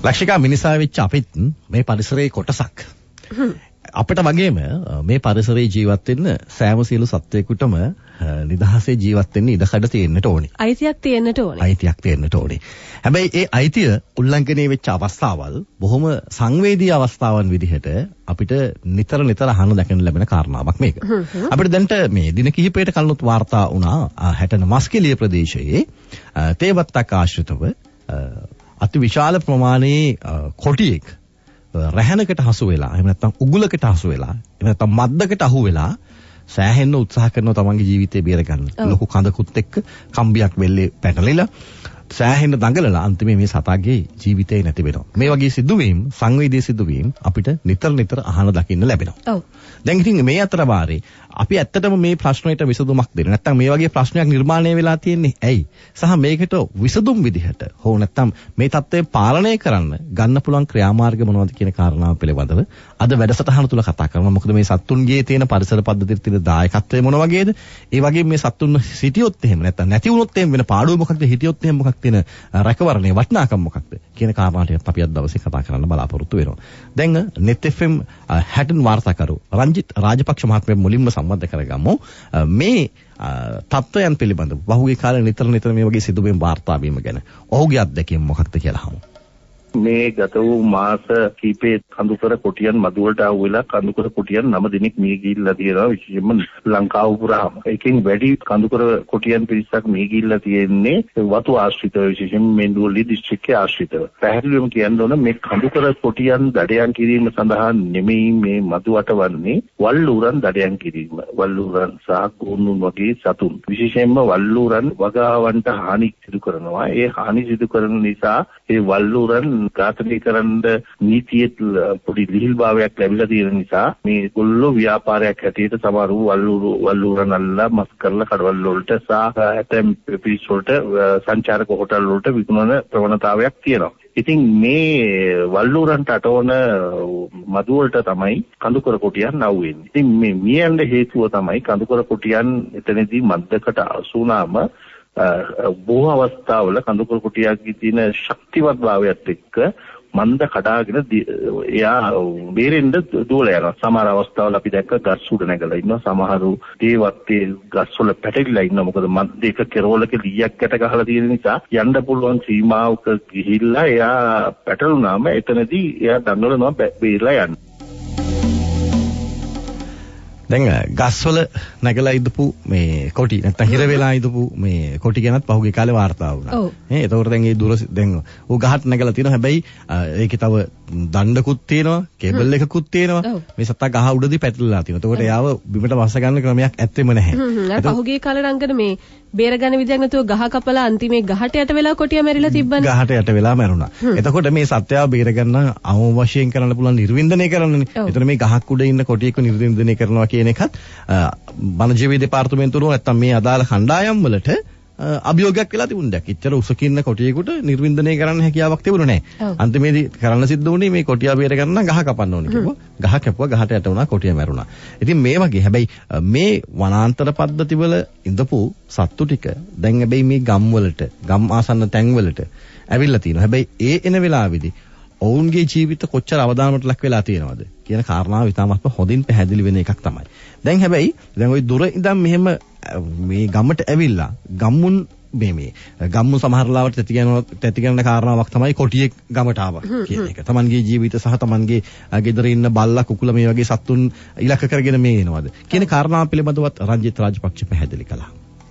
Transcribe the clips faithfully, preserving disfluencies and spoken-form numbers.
ලක්ෂිකා මිනිසා වෙච්ච අපිත් මේ පරිසරයේ කොටසක්. අපිට වගේම මේ පරිසරයේ ජීවත් වෙන්න සෑම සියලු සත්වයකටම නිදහසේ ජීවත් වෙන්න ඉඩකඩ තියෙන්නට ඕනේ. අයිතියක් තියෙන්නට ඕනේ. අයිතියක් තියෙන්නට ඕනේ. හැබැයි ඒ අයිතිය උල්ලංඝනය වෙච්ච අවස්ථාවල් බොහොම සංවේදී අවස්ථාවන් විදිහට අපිට නිතර නිතර අහන්න දැකන්න ලැබෙන කාරණාවක් මේක. අපිට දැන්ට මේ දින කිහිපයකට කලිනුත් වාර්තා වුණා හැටන මස්කෙලිය ප්‍රදේශයේ තේවත්තක් ආශ්‍රිතව අති විශාල ප්‍රමාණයේ කොටියෙක් රැහැනකට හසු වෙලා එහෙම නැත්නම් උගුලකට හසු වෙලා එහෙම නැත්නම් මද්දකට අහු වෙලා සෑහෙන්න උත්සාහ කරනවා තමන්ගේ ජීවිතේ බේර ගන්න. ලොකු කඳකුත් එක්ක කම්බියක් වෙල්ලේ පැටලිලා සෑහෙන්න දඟලලා අන්තිමේ මේ සතාගේ ජීවිතේ නැති වෙනවා. මේ වගේ සිදුවීම් සංවේදී සිදුවීම් අපිට නිතර නිතර අහන දකින්න ලැබෙනවා. ඔව්. දැන් ඉතින් මේ අතර වාරේ අපි ඇත්තටම මේ ප්‍රශ්නෙට විසඳුමක් දෙන්න නැත්නම් මේ වගේ ප්‍රශ්නයක් නිර්මාණය වෙලා තියෙන්නේ ඇයි? සහ මේකට විසඳුම් විදිහට හෝ නැත්නම් මේ தත්ත්වය පාලනය කරන්න ගන්න පුළුවන් ක්‍රියාමාර්ග මොනවද කියන කාරණාව පිළිබඳව අද වැඩසටහන තුල කතා කරනවා. මොකද මේ සත්තුන්ගේ තියෙන පරිසර පද්ධතියේ තියෙන දායකත්වය මොන වගේද? ඒ වගේම මේ සත්තුන් සිටියොත් එහෙම නැත්නම් නැති වුණොත් එහෙම වෙන පාඩුව මොකක්ද? හිටියොත් එහෙම මොකක්ද තියෙන රැකවරණයේ වටිනාකම මොකක්ද කියන කාරණාට අපි අද දවසේ කතා කරන්න බලාපොරොත්තු වෙනවා. දැන් net F M Hatton වාර්තාකරු Ranjith Rajapaksa මහත්මයා මුලින්ම සම්බන්ධ කරගමු. මේ තත්ත්වයන් පිළිබඳව බහුවේ කාලේ නිතර නිතර මේ වගේ සිදුවීම් වාර්තා වීම ගැන ඔහුගේ අත්දැකීම් මොකක්ද කියලා අහමු. මේ ගත වූ මාස කිහිපේ කඳුකර කොටියන් මදුවලට ආවෙලා කඳුකර කොටියන් නම දිනක් මිය ගිහිල්ලා තියෙනවා විශේෂයෙන්ම ලංකාව පුරාම. ඒකෙන් වැඩි කඳුකර කොටියන් පිරිසක් මිය ගිහිල්ලා තියෙන්නේ වතු ආශ්‍රිතව විශේෂයෙන්ම මෙන්දුවලි දිස්ත්‍රික්කයේ ආශ්‍රිතව. පැහැදිලිවම කියන්න ඕන මේ කඳුකර කොටියන් දඩයන් කිරීම සඳහා නෙමෙයි මේ මදුවට වන්නේ වල්ලුරන් දඩයන් කිරීම. වල්ලුරන් සහ ගෝනුන් වගේ සතුන් විශේෂයෙන්ම වල්ලුරන් වගාවන්ට හානි සිදු කරනවා. ඒ හානි සිදු කරන නිසා ඒ වල්ලුරන් ඝාතනය කරන්න නීතියේ පොඩි ලිහිල්භාවයක් ලැබිලා තියෙන නිසා මේ ගොල්ලෝ ව්‍යාපාරයක් හැටියට සමහරව වල්ලුරු වල්ලුරන් අල්ලලා මස් කරලා කඩවල වලට සහ ඇතැම් පිරිස් වලට සංචාරක හෝටල් වලට විකුණන ප්‍රවණතාවයක් තියෙනවා. ඉතින් මේ වල්ලුරන්ට අටවන මදු වලට තමයි කඳුකර කොටියන් නැවෙන්නේ. ඉතින් මේ මියන්න හේතුව තමයි කඳුකර කොටියන් එතනදී මද්දකට අසු වුණාම බොහෝ අවස්ථාවල කඳුකර කොටියන්ගේ තියෙන ශක්තිවත් භාවයත් එක්ක මන්ද කඩාගෙන එයා බේරෙන්න දුවලා යනවා. සමහර අවස්ථාවල අපි දැක්ක ගස් උඩ නැගලා ඉන්නවා. සමහරු දේවත්තේ ගස් වල පැටලිලා ඉන්නවා. මොකද මන්දේක කෙරවලක ලීයක් ගැට ගහලා තියෙන නිසා යන්න පුළුවන් සීමාවක ගිහිල්ලා එයා පැටලුනාම එතනදී එයා දඟලනවා බේරලා යන්න. දැන් ගස්වල නැගලා ඉදපු මේ කොටි නැත්නම් හිර වෙලා ඉදපු මේ කොටි ගැනත් පහුගිය කාලේ වාර්තා වුණා. ඈ එතකොට දැන් ඒ දුර දැන් ඌ ගහට නැගලා තියෙනවා. හැබැයි ඒකේ තව දණ්ඩකුත් තියෙනවා, කේබල් එකකුත් තියෙනවා. මේ සත්තා ගහ උඩදී පැටලලා තියෙනවා. එතකොට එයාව බිමට වස්ස ගන්න ක්‍රමයක් ඇත්තෙම නැහැ. අර පහුගිය කාලේ රංගන මේ බේරගන්න විදියක් නැතුව ගහ කපලා අන්තිමේ ගහට යට වෙලා කොටිය මැරිලා තිබ්බනේ. ගහට යට වෙලා මැරුණා. එතකොට මේ සත්‍යව බේරගන්න අවම වශයෙන් කරන්න පුළුවන් නිර්වින්දනය කරන්නනේ. එතන මේ ගහක් උඩ ඉන්න කොටියක නිර්වින්දනය කරනවා කියන එකත් වනජීවී දෙපාර්තමේන්තුව නැත්තම් මේ අදාළ කණ්ඩායම් වලට අභියෝගයක් වෙලා තිබුණා. ඉච්චර උසකින්න කොටියෙකුට නිර්වින්දනය කරන්න හැකියාවක් තිබුණේ නැහැ. අන්තිමේදී කරන්න සිද්ධ වුණේ මේ කොටිය බේර ගන්න ගහ කපන්න ඕනේ කිව්වා. ගහ කැපුවා, ගහට යට වුණා, කොටිය මැරුණා. ඉතින් මේ වගේ හැබැයි මේ වනාන්තර පද්ධතිවල ඉඳපු සත්තු ටික දැන් හැබැයි මේ ගම් වලට, ගම් ආසන්න තැන් වලට ඇවිල්ලා තියෙනවා. හැබැයි ඒ එන වෙලාවේදී ඔවුන්ගේ ජීවිත කොච්චර අවදානමට ලක් වෙලා තියෙනවද කියන කාරණාව ඉතාමත්ම හොඳින් පැහැදිලි වෙන එකක් තමයි. දැන් හැබැයි දැන් ওই දුර ඉඳන් මෙහෙම මේ ගමට ඇවිල්ලා ගම්මුන් මේ මේ ගම්මුන් සමහරලාවට තැති ගන්නවා තැති ගන්න කාරණාවක් තමයි කොටියෙක් ගමට ආවා කියන එක. තමන්ගේ ජීවිත සහ තමන්ගේ ගෙදර ඉන්න බල්ලා කුකුලා මේ වගේ සත්තුන් ඉලක්ක කරගෙන මේ එනවාද කියන කාරණාව පිළිබඳවත් රංජිත් රාජපක්ෂ පැහැදිලි කළා.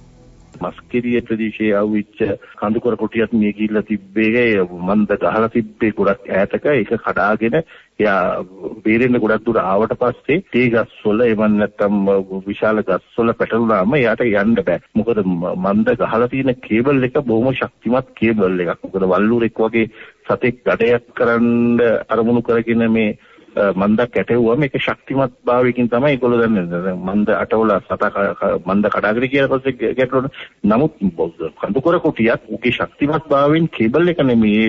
මස්කෙලිය ප්‍රදේශයේ ආවිච්ච කඳුකර කොටියක් මිය ගිහිල්ලා තිබ්බේ මන්ද ගහලා තිබ්බේ ගොඩක් ඈතක ඒක කඩාගෙන එයා බේරෙන්න ගොඩක් දුර ආවට පස්සේ තේ ගස්වල එවන් නැත්තම් විශාල ගස්වල පැටලුනාම එයාට යන්න බෑ. මොකද මන්ද ගහලා තියෙන කේබල් එක බොහොම ශක්තිමත් කේබල් එකක්. මොකද වල්ලුරෙක් වගේ සතෙක් ගැටයක් කරන්න අරමුණු කරගෙන මේ මන්දක් ඇටෙවුවා මේක ශක්තිමත් භාවයකින් තමයි ඒගොල්ලෝ දන්නේ. මන්ද අටවල සතා මන්ද කඩාගෙන කියලා පස්සේ ගැටලුන. නමුත් කඳුකර කොටියක් උගේ ශක්තිමත් භාවයෙන් කේබල් එක නෙමෙයි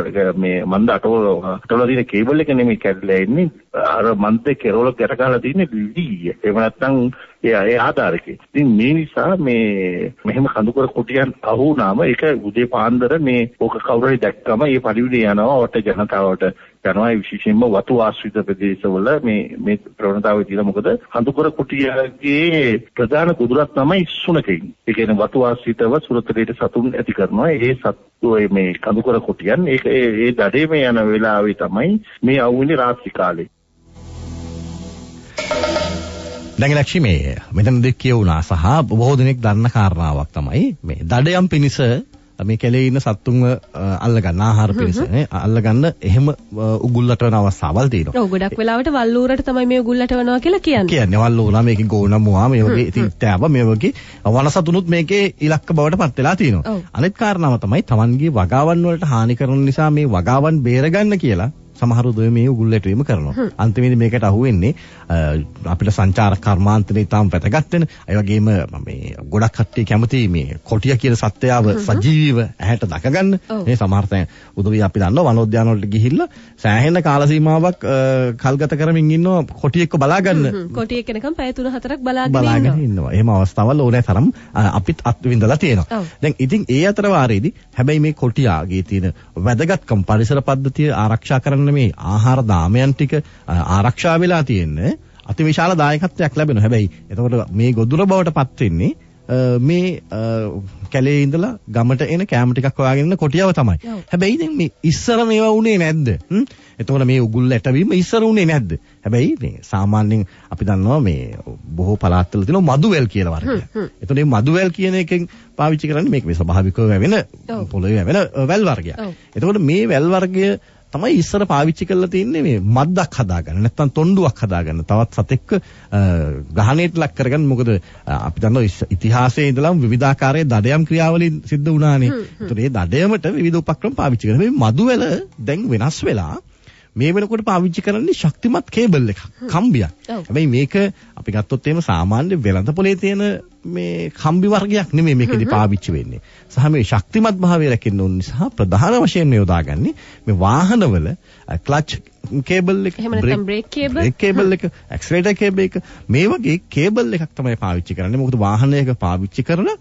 මේ මන්ද අටවල අටවල තියෙන කේබල් එක නෙමෙයි කැඩලා ඉන්නේ. අර මන්දේ කෙරවල ගැට ගහලා තියෙන්නේ ලී. එහෙම නැත්නම් ඒ ඒ ආධාරකේ. ඉතින් මේ නිසා මේ මෙහෙම කඳුකර කොටියන් අහු වුණාම ඒක උදේ පාන්දර මේ ඕක කවුරු හරි දැක්කම ඒ පරිවිඩ යනවා වට ජනතාවට යනවා විශේෂයෙන්ම වතු ආශ්‍රිත ප්‍රදේශවල මේ මේ ප්‍රවණතාවය තියෙනවා. මොකද කඳුකර කොටියගේ ප්‍රධාන කුදුරක් තමයි සුනකෙන්. ඒ කියන්නේ වතු ආශ්‍රිතව සුරතලයට සතුන් ඇති කරනවා. ඒ සත්තු මේ කඳුකර කොටියන් ඒක ඒ දඩේ මේ යන වෙලාවේ තමයි මේ අවුනේ රාත්‍රී කාලේ. දැන් ලක්ෂ්මී මෙතනදී කියුණා සහ බොහෝ දෙනෙක් දන්න කාරණාවක් තමයි මේ දඩයම් පිනිස මේ කැලේ ඉන්න සත්තුන්ව අල්ලගන්න ආහාර පිණිස නේ අල්ලගන්න එහෙම උගුල්ලට වෙන අවස්ථාවල් තියෙනවා. ඔව් ගොඩක් වෙලාවට වල්ලූරට තමයි මේ උගුල්ලට වෙනවා කියලා කියන්නේ. කියන්නේ වල්ලූරා මේකේ ගෝනමුවා මේ වගේ ඉතින් තෑව මේ වගේ වනසතුනුත් මේකේ ඉලක්ක බවට පත් වෙලා තියෙනවා. අනිත් කාරණාව තමයි Tamanගේ වගාවන් වලට හානි කරන නිසා මේ වගාවන් බේරගන්න කියලා සමහර උදේ මේ උගුල්ලට වීම කරනවා. අන්තිමේදී මේකට අහුවෙන්නේ අපිට සංචාරක කර්මාන්තනේ තාම වැදගත් වෙන. ඒ වගේම මේ ගොඩක් කට්ටිය කැමති මේ කොටිය කියන සත්වයාව සජීවීව ඇහැට දකගන්න. මේ සමහර තැන් උදේ අපි දන්නවා වනෝද්‍යාන වලට ගිහිල්ලා සෑහෙන කාල සීමාවක් කල්ගත කරමින් ඉන්නවා කොටියෙක්ව බලාගන්න. කොටියෙක් කෙනකම් පැය තුන හතරක් බලාගෙන ඉන්නවා. එහෙම අවස්ථාවල් ඕනෑ තරම් අපිත් අත්විඳලා තියෙනවා. දැන් ඉතින් ඒ අතර වාරයේදී හැබැයි මේ කොටියාගේ තියෙන වැදගත්කම් පරිසර පද්ධතිය ආරක්ෂා කරන්න මේ ආහාර දාමයන් ටික ආරක්ෂා වෙලා තියෙන්නේ අතිවිශාල දායකත්වයක් ලැබෙනවා. හැබැයි එතකොට මේ ගොදුර බවට පත් වෙන්නේ මේ කැලේ ඉඳලා ගමට එන කැම ටිකක් හොයාගෙන ඉන්න කොටියව තමයි. හැබැයි දැන් මේ ඉස්සර මේවා උනේ නැද්ද? එතකොට මේ උගුල් ඇටවීම ඉස්සර උනේ නැද්ද? හැබැයි මේ සාමාන්‍යයෙන් අපි දන්නවා මේ බොහෝ පළාත්වල තියෙන මදුවැල් කියලා වර්ගයක්. එතකොට මේ මදුවැල් කියන එකෙන් පාවිච්චි කරන්නේ මේක මේ ස්වභාවිකව වැවෙන පොළොවේ වැවෙන වැල් වර්ගයක්. එතකොට මේ වැල් වර්ගය තමයි ඉස්සර පාවිච්චි කරලා තින්නේ මේ මද්දක් හදාගන්න නැත්නම් තොණ්ඩුවක් හදාගන්න තවත් සතෙක්ක ග්‍රහණයට ලක් කරගන්න. මොකද අපි දන්නවා ඉතිහාසයේ ඉඳලම විවිධාකාරයේ දඩයම් ක්‍රියාවලින් සිද්ධ වුණානේ. ඒතකොට මේ දඩයමට විවිධ උපක්‍රම පාවිච්චි කරනවා. මේ මදුවැල දැන් වෙනස් වෙලා මේ වෙනකොට පාවිච්චි කරන්නේ ශක්තිමත් කේබල් එකක් කම්බියක්. හැබැයි මේක අපි ගත්තොත් එහෙම සාමාන්‍ය වෙළඳ පොලේ තියෙන මේ කම්බි වර්ගයක් නෙමෙයි මේකෙදි පාවිච්චි වෙන්නේ. සහ මේ ශක්තිමත් භාවය රැකෙන්න ඕන නිසා ප්‍රධාන වශයෙන් යොදාගන්නේ මේ වාහනවල ක්ලච් කේබල් එක, බ්‍රේක් කේබල්, බ්‍රේක් කේබල් එක, ඇක්සලරේටර් කේබල් එක මේ වගේ කේබල් එකක් තමයි පාවිච්චි කරන්නේ. මොකද වාහනයක පාවිච්චි කරලා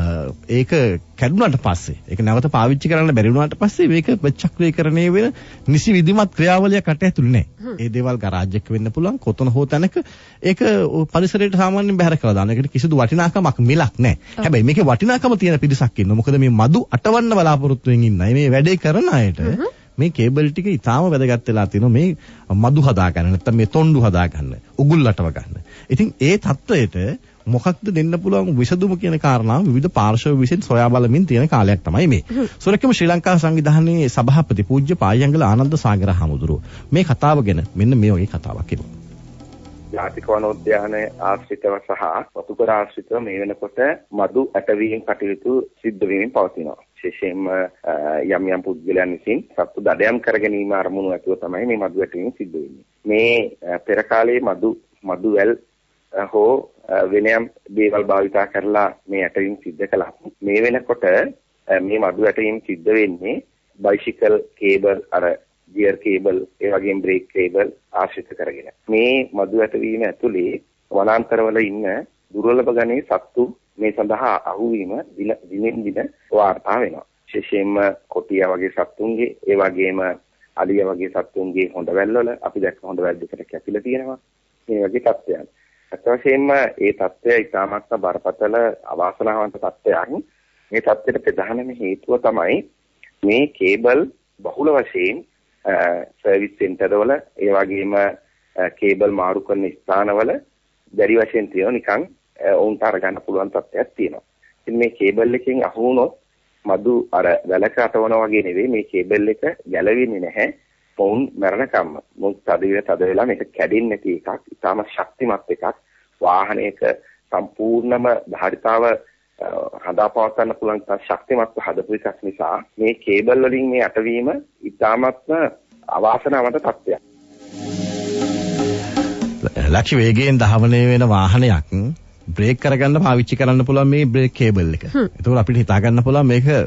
ඒක කැඩුනට පස්සේ ඒක නැවත පාවිච්චි කරන්න බැරි වුණාට පස්සේ මේක ප්‍රතිචක්‍රීකරණය වෙන නිසි විධිමත් ක්‍රියාවලියක් අට ඇතුළේ නැහැ. ඒ දේවල් ගරාජ් එක වෙන්න පුළුවන් කොතන හෝ තැනක ඒක පරිසරයට සාමාන්‍යයෙන් බැහැර කරලා දාන. ඒකට කිසිදු වටිනාකමක් මිලක් නැහැ. හැබැයි මේකේ වටිනාකම තියෙන පිරිසක් ඉන්නවා. මොකද මේ මදු අටවන්න බලාපොරොත්තු වෙමින් ඉන්නයි මේ වැඩේ කරන අයට මේ කේබල් ටික ඉතාම වැදගත් වෙලා තියෙනවා මේ මදු හදාගන්න නැත්නම් මේ තොණ්ඩු හදාගන්න උගුල් අටව ගන්න. ඉතින් ඒ தත්වයට මොකක්ද දෙන්න පුළුවන් විසඳුම කියන කාරණාව විවිධ පාර්ශව විසින් සොයා බලමින් තියෙන කාලයක් තමයි මේ. සොරකම ශ්‍රී ලංකා සංවිධානයේ සභාපති පූජ්‍ය පායංගල ආනන්ද සාගර හමුදුරුව මේ කතාව ගැන මෙන්න මේ වගේ කතාවක් කියනවා. ජාතික වනෝද්‍යානයේ ආශ්‍රිතව සහ වතුකර ආශ්‍රිතව මේ වෙනකොට මදු ඇටවීම් කටයුතු සිද්ධ වෙමින් පවතිනවා. විශේෂයෙන්ම යම් යම් පුද්ගලයන් විසින් සත්තු දඩයම් කර ගැනීම අරමුණු ඇතුව තමයි මේ මදු ඇටවීම සිද්ධ වෙන්නේ. මේ පෙර කාලයේ මදු මදුවැල් හෝ වෙනයම් දේවල් භාවිතා කරලා මේ ඇටවීම් සිද්ධ කළා. මේ වෙනකොට මේ මදු ඇටවීම් සිද්ධ වෙන්නේ බයිසිකල් කේබල් අර ගියර් කේබල් ඒ වගේම බ්‍රේක් කේබල් ආශ්‍රිත කරගෙන. මේ මදු ඇටවීම ඇතුලේ වනාන්තරවල ඉන්න දුර්ලභ ගණයේ සත්තු මේ සඳහා අහුවීම දිනෙන් දින වාර්තා වෙනවා. විශේෂයෙන්ම කොටියා වගේ සත්තුන්ගේ ඒ වගේම අලියා වගේ සත්තුන්ගේ හොඬවැල් වල අපි දැක්ක හොඬවැල් දෙකට කැපිලා තියෙනවා. මේ වගේ තත්ත්වයන්. අත්වශයෙන්ම ඒ තත්ත්වය ඉතාමත් බරපතල අවාසනාවන්ත තත්ත්වයක්. මේ තත්ත්වයට ප්‍රධානම හේතුව තමයි මේ කේබල් බහුල වශයෙන් සර්විස් සෙන්ටර් වල ඒ වගේම කේබල් මාරු කරන ස්ථානවල බැරි වශයෙන් තියෙන නිකන් උන්ට අරගන්න පුළුවන් තත්ත්වයක් තියෙනවා. ඉතින් මේ කේබල් එකෙන් අහු වුණොත් මදු අර වැලක අටවනවා වගේ නෙවෙයි මේ කේබල් එක ගැලවෙන්නේ නැහැ. මොවුන් මරණකම්ම මොකද තද වෙලා තද වෙලා මේක කැඩෙන්නේ නැති එකක්. ඉතාම ශක්තිමත් එකක්. වාහනයක සම්පූර්ණම ධාරිතාව හදාපවත්වන්න පුළුවන් ශක්තිමත් හදපු එකක් නිසා මේ කේබල් වලින් මේ අටවීම ඉතාමත්ම අවාසනාවන්ත තත්ත්වයක්. ලක්ෂ වේගයෙන් දහවණය වෙන වාහනයක් බ්‍රේක් කරගන්න පාවිච්චි කරන්න පුළුවන් මේ බ්‍රේක් කේබල් එක. ඒකෝර අපිට හිතා ගන්න පුළුවන් මේක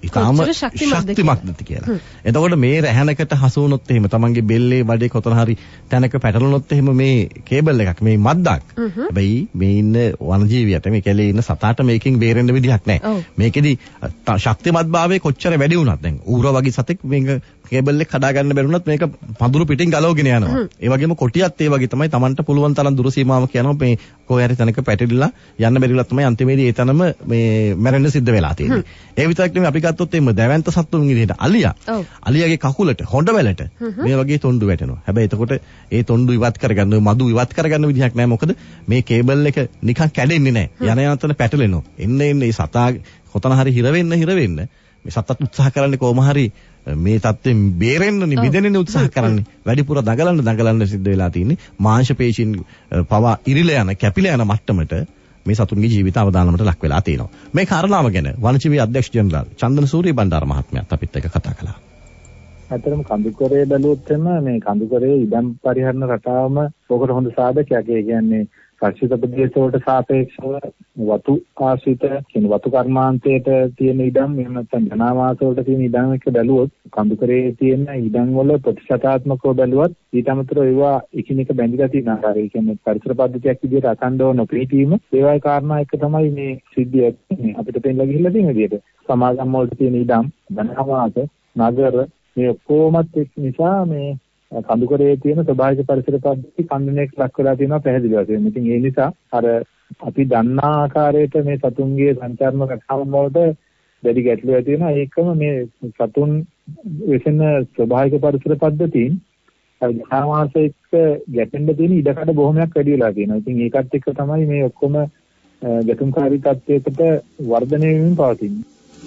ඉතාම ශක්තිමත්ද කියලා. එතකොට මේ රැහැනකට හසු වුණොත් එහෙම තමන්ගේ බෙල්ලේ බඩේ කොතන හරි තැනක පැටලුණොත් එහෙම මේ කේබල් එකක් මේ මද්දක්. හැබැයි මේ ඉන්න වනජීවියට මේ කැලේ ඉන්න සතාට මේකෙන් බේරෙන්න විදිහක් නැහැ. මේකෙදි ශක්තිමත්භාවය කොච්චර වැඩි වුණත් දැන් ඌර වගේ සතෙක් මේක කේබල් එක කඩා ගන්න බැරුණත් මේක පඳුරු පිටින් ගලවගෙන යනවා. ඒ වගේම කොටියත් ඒ වගේ තමයි Tamanට පුළුවන් තරම් දුර සීමාවක් යනවා මේ කොහේ හරි තැනක පැටලිලා යන්න බැරිලා තමයි අන්තිමේදී ඒ තැනම මේ මැරෙන්න සිද්ධ වෙලා තියෙන්නේ. ඒ විතරක් නෙමෙයි අපි ගත්තොත් එimhe දැවැන්ත සත්තුන් විදිහට අලියා. අලියාගේ කකුලට හොඬ වැලට මේ වගේ තොණ්ඩු වැටෙනවා. හැබැයි එතකොට ඒ තොණ්ඩු ඉවත් කරගන්න මදු ඉවත් කරගන්න විදිහක් නැහැ. මොකද මේ කේබල් එක නිකන් කැඩෙන්නේ නැහැ. යන යන තැන පැටලෙනවා. එන්න එන්න මේ සතා කොතන හරි හිර වෙන්න හිර වෙන්න මේ සතත් උත්සාහ කරන්නේ කොහොම හරි මේ තත්ත්වෙන් බේරෙන්න නිවිදෙන්න උත්සාහ කරන්නේ. වැඩිපුර දඟලන්න දඟලන්න සිද්ධ වෙලා තියෙන්නේ මාංශ පේශීන් පවා ඉරිලා යන කැපිලා යන මට්ටමට මේ සතුන්ගේ ජීවිත අවදානමට ලක් වෙලා තියෙනවා. මේ කාරණාව ගැන වනජීවී අධ්‍යක්ෂ ජෙනරාල් චන්දන සූරිය බණ්ඩාර මහත්මයාත් අපිත් එක්ක කතා කළා. ඇත්තටම කඳුකරේ බැලුවොත් එම මේ කඳුකරේ ඉඩම් පරිහරණ රටාවම ඔකට හොඳ සාධකයක්. ඒ කියන්නේ පරිශුද්ධ ප්‍රදේශ වලට සාපේක්ෂව වතු ආශ්‍රිත කියන වතු කර්මාන්තයට තියෙන ඉඩම් එහෙම නැත්නම් ජනාවාස වලට තියෙන ඉඩම් එක බැලුවොත් කඳුකරේ තියෙන ඉඩම් වල ප්‍රතිශතාත්මකව බැලුවත් ඊට අමතරව ඒවා එකිනෙක බැඳිලා තියෙන ආකාරය. ඒ කියන්නේ පරිසර පද්ධතියක් විදිහට අඛණ්ඩව නොපිහිටීම ඒවයි කාරණා එක තමයි මේ සිද්ධිය අපිට පෙන්නලා ගිහිල්ලා තියෙන විදිහට. සමාගම් වලට තියෙන ඉඩම් ජනාවාස නගර මේ ඔක්කොමත් එක්ක නිසා මේ කඳුකරේ තියෙන ස්වභාවික පරිසර පද්ධති කන්දනයක ලක් වෙලා තියෙනවා පැහැදිලිව වශයෙන්. ඉතින් ඒ නිසා අර අපි දන්නා ආකාරයට මේ සතුන්ගේ සංචාරන රටාවන් වලට දැඩි ගැටලු ඇති වෙනවා. ඒකම මේ සතුන් වෙසෙන ස්වභාවික පරිසර පද්ධතීන් ජනාවාස එක්ක ගැටෙන්න තියෙන ඉඩකඩ බොහොමයක් වැඩි වෙලා තියෙනවා. ඉතින් ඒකත් එක්ක තමයි මේ ඔක්කොම ගැටුම්කාරී තත්ත්වයකට වර්ධනය වෙමින් පවතින්නේ.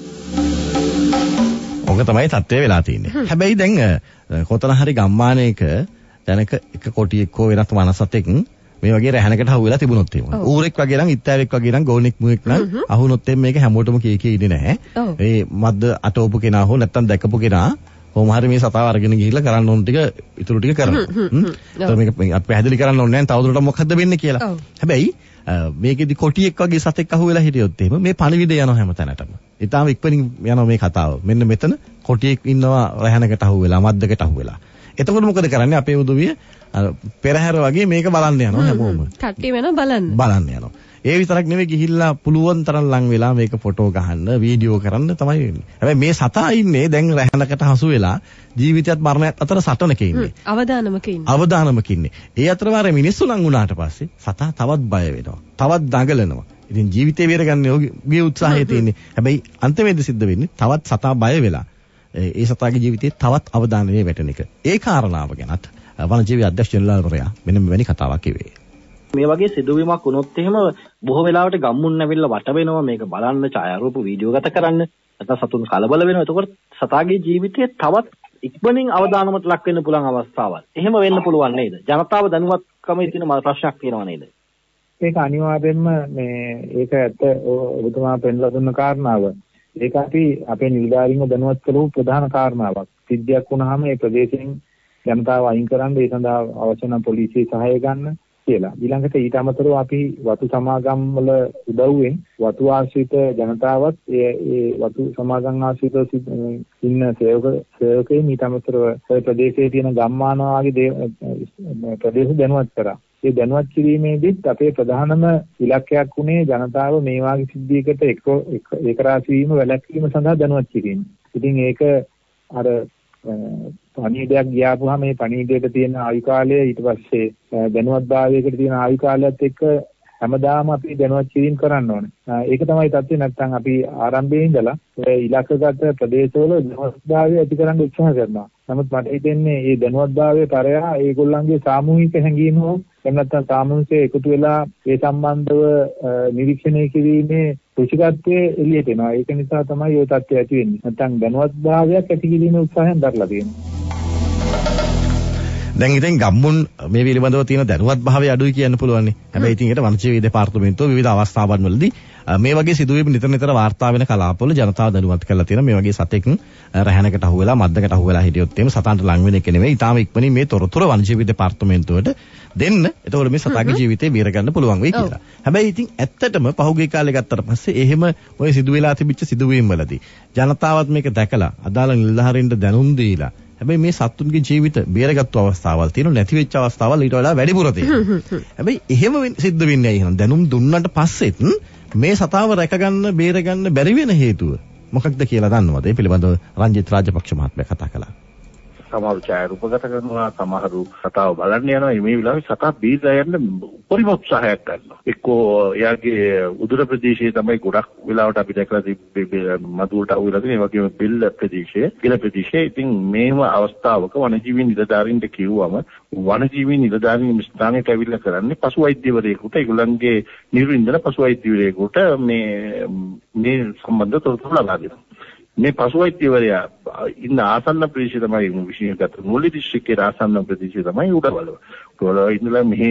ඔක තමයි තත්ත්වය වෙලා තියෙන්නේ. හැබැයි දැන් කොතන හරි ගම්මානයක දැනක එක කොටියෙක් හෝ වෙනත් වනසතෙක් මේ වගේ රැහැනකට අහු වෙලා තිබුණොත් එහෙම. ඌරෙක් වගේ නම් ඉත්තෑවෙක් වගේ නම් ගෝණෙක් මුවෙක් නම් අහුනොත් එම් මේක හැමෝටම කී කී ඉන්නේ නැහැ. මේ මද්ද අටවපු කෙනා හෝ නැත්තම් දැකපු කෙනා කොහොම හරි මේ සතාව අරගෙන ගිහිල්ලා කරන්න ඕන ටික ඉතුරු ටික කරනවා. ඒතර මේක අපි පැහැදිලි කරන්න ඕනේ නැහැ තවදුරටත් මොකද්ද වෙන්නේ කියලා. හැබැයි මේකෙදි කොටියෙක් වගේ සතෙක් අහු වෙලා හිටියොත් එහෙම මේ පණිවිඩය යනවා හැම තැනටම. ඊටාම ඉක්මනින් යනවා මේ කතාව. මෙන්න මෙතන කොටියෙක් ඉන්නවා රැහැනකට අහු වෙලා මද්දකට අහු වෙලා. එතකොට මොකද කරන්නේ අපේ උදවිය පෙරහැර වගේ මේක බලන්න යනවා හැමෝම. කට්ටිය වෙනවා බලන්න. බලන්න යනවා. ඒ විතරක් නෙවෙයි ගිහිල්ලා පුළුවන් තරම් ලං වෙලා මේක ෆොටෝ ගහන්න වීඩියෝ කරන්න තමයි වෙන්නේ. හැබැයි මේ සතා ඉන්නේ දැන් රැහැනකට හසු වෙලා ජීවිතයත් මරණයත් අතර සටනක ඉන්නේ. අවදානමක ඉන්නේ. අවදානමක ඉන්නේ. ඒ අතර වාර මිනිස්සු ලං වුණාට පස්සේ සතා තවත් බය වෙනවා. තවත් දඟලනවා. ඉතින් ජීවිතේ බේරගන්න යෝගී උත්සාහය තියෙන්නේ. හැබැයි අන්තිමේදී සිද්ධ වෙන්නේ තවත් සතා බය වෙලා ඒ සතාගේ ජීවිතේ තවත් අවදානමේ වැටෙන එක. ඒ කාරණාව ගැනත් වනජීවී අධ්‍යක්ෂ ජෙනරාල්වරයා මෙන්න මෙවැනි කතාවක් කිව්වේ. මේ වගේ සිදුවීමක් වුණොත් එහෙම බොහෝ වෙලාවට ගම්මුන් නැවිල්ලා වට වෙනවා මේක බලන්න ඡායාරූප වීඩියෝ ගත කරන්න නැත්නම් සතුන් කලබල වෙනවා. එතකොට සතාගේ ජීවිතේ තවත් ඉක්මනින් අවදානමට ලක් වෙන්න පුළුවන් අවස්ථාවක්. එහෙම වෙන්න පුළුවන් නේද? ජනතාව දැනුවත්කමේ තියෙන ප්‍රශ්නයක් තියෙනවා නේද? ඒක අනිවාර්යයෙන්ම මේ ඒක ඇත්ත ඔබතුමා පෙන්ලා දුන්න කාරණාව. ඒක අපි අපේ නිලධාරීන්ව දැනුවත් කළු ප්‍රධාන කාරණාවක්. සිද්ධියක් වුණාම ඒ ප්‍රදේශයෙන් ජනතාව අයින් කරන්න ඒ සඳහා අවශ්‍ය නම් පොලිසිය සහාය ගන්න කියලා. ඊළඟට ඊට අමතරව අපි වතු සමාගම් වල උදව්වෙන් වතු ආශ්‍රිත ජනතාවත් ඒ ඒ වතු සමාගම් ආශ්‍රිත ඉන්න සේවක සේවකයන් ඊට අමතරව ඒ ප්‍රදේශයේ තියෙන ගම්මාන වාගේ ප්‍රදේශ දැනුවත් කරා. ඒ දැනුවත් කිරීමේදීත් අපේ ප්‍රධානම ඉලක්කයක් වුණේ ජනතාව මේ වාගේ සිද්ධියකට ඒක රාශී වීම වැළැක්වීම සඳහා දැනුවත් කිරීම. ඉතින් ඒක අර පණිවිඩයක් ගියාපුවාම මේ පණිවිඩයට තියෙන ආයු කාලය ඊට පස්සේ දැනුවත්භාවයකට තියෙන ආයු කාලයත් එක්ක හැමදාම අපි දැනුවත් කිරීම කරන්න ඕනේ. ඒක තමයි තත්ත්වය. නැත්නම් අපි ආරම්භයේ ඉඳලා ඒ ඉලක්කගත ප්‍රදේශවල දැනුවත්භාවය ඇති කරන්න උත්සාහ කරනවා. නමුත් මට හිතෙන්නේ මේ දැනුවත්භාවයේ තරයා ඒගොල්ලන්ගේ සාමූහික හැඟීම හෝ එහෙම නැත්නම් සාමූහිකව එකතු වෙලා ඒ සම්බන්ධව නිරීක්ෂණය කිරීමේ රුචිකත්වයේ එළියට එනවා. ඒක නිසා තමයි ওই තත්ත්වය ඇති වෙන්නේ. නැත්නම් දැනුවත්භාවයක් ඇති කිරීමේ උත්සාහයෙන් දරලා තියෙනවා. දැන් ඉතින් ගම්මුන් මේ පිළිබඳව තියෙන දැනුවත් භාවය අඩුයි කියන්න පුළුවන් නේ. හැබැයි ඉතින් ඒකට වනජීවී දෙපාර්තමේන්තුව විවිධ අවස්ථාවන් වලදී මේ වගේ සිදුවීම් නිතර නිතර වාර්තා වෙන කලාපවල ජනතාව දැනුවත් කරලා තියෙනවා. මේ වගේ සතෙක් රැහැනකට අහු වෙලා මද්දකට අහු වෙලා හිටියොත් එහෙම සතන්ට ලං වෙන එක නෙවෙයි. ඊටාම ඉක්මනින් මේ තොරතුරු වනජීවී දෙපාර්තමේන්තුවට දෙන්න. එතකොට මේ සතාගේ ජීවිතේ බේර ගන්න පුළුවන් වෙයි කියලා. හැබැයි ඉතින් ඇත්තටම පහුගිය කාලේ ගත්තට පස්සේ එහෙම ඔය සිදුවෙලා තිබිච්ච සිදුවීම් වලදී ජනතාවත් මේක දැකලා අදාළ නිලධාරීන්ට දැනුම් දීලා හැබැයි මේ සත්තුන්ගේ ජීවිත බේරගත්තු අවස්ථාවල් තියෙනවා, නැති වෙච්ච අවස්ථාවල් ඊට වඩා වැඩිපුර තියෙනවා. හැබැයි එහෙම සිද්ධ වෙන්නේ ඇයි එහෙනම්? දැනුම් දුන්නට පස්සෙත් මේ සතාව රැකගන්න බේරගන්න බැරි වෙන හේතුව මොකක්ද කියලා දන්නවද? ඒ පිළිබඳව රංජිත් රාජපක්ෂ මහත්මයා කතා කළා. සමහර ඡායාරූපගත කරනවා, සමහරු සතාව බලන්න යනවා. මේ වෙලාවේ සතා බීලා යන්න උපරිම උත්සාහයක් ගන්නවා. එක්කෝ එයාගේ උදර ප්‍රදේශයේ තමයි ගොඩක් වෙලාවට අපි දැකලා තිබ්බේ මදුවට අවුලලා තියෙන. ඒ වගේම බෙල්ල ප්‍රදේශයේ, ගිල ප්‍රදේශයේ. ඉතින් මේව අවස්ථාවක වනජීවී නිලධාරීන්ට කිව්වම වනජීවී නිලධාරීන් ස්ථානයට ඇවිල්ලා කරන්නේ පශු වෛද්‍යවරයෙකුට, ඒගොල්ලන්ගේ නිර්වින්දන පශු වෛද්‍යවරයෙකුට මේ මේ සම්බන්ධ තොරතුරු ලබා දෙනවා. මේ පශු වෛද්‍යවරයා ඉන්න ආසන්න ප්‍රදේශය තමයි විශේෂගත නූලි දිස්ත්‍රික්කයේ ආසන්න ප්‍රදේශය තමයි උඩවලව. උඩවලව ඉඳලා මෙහි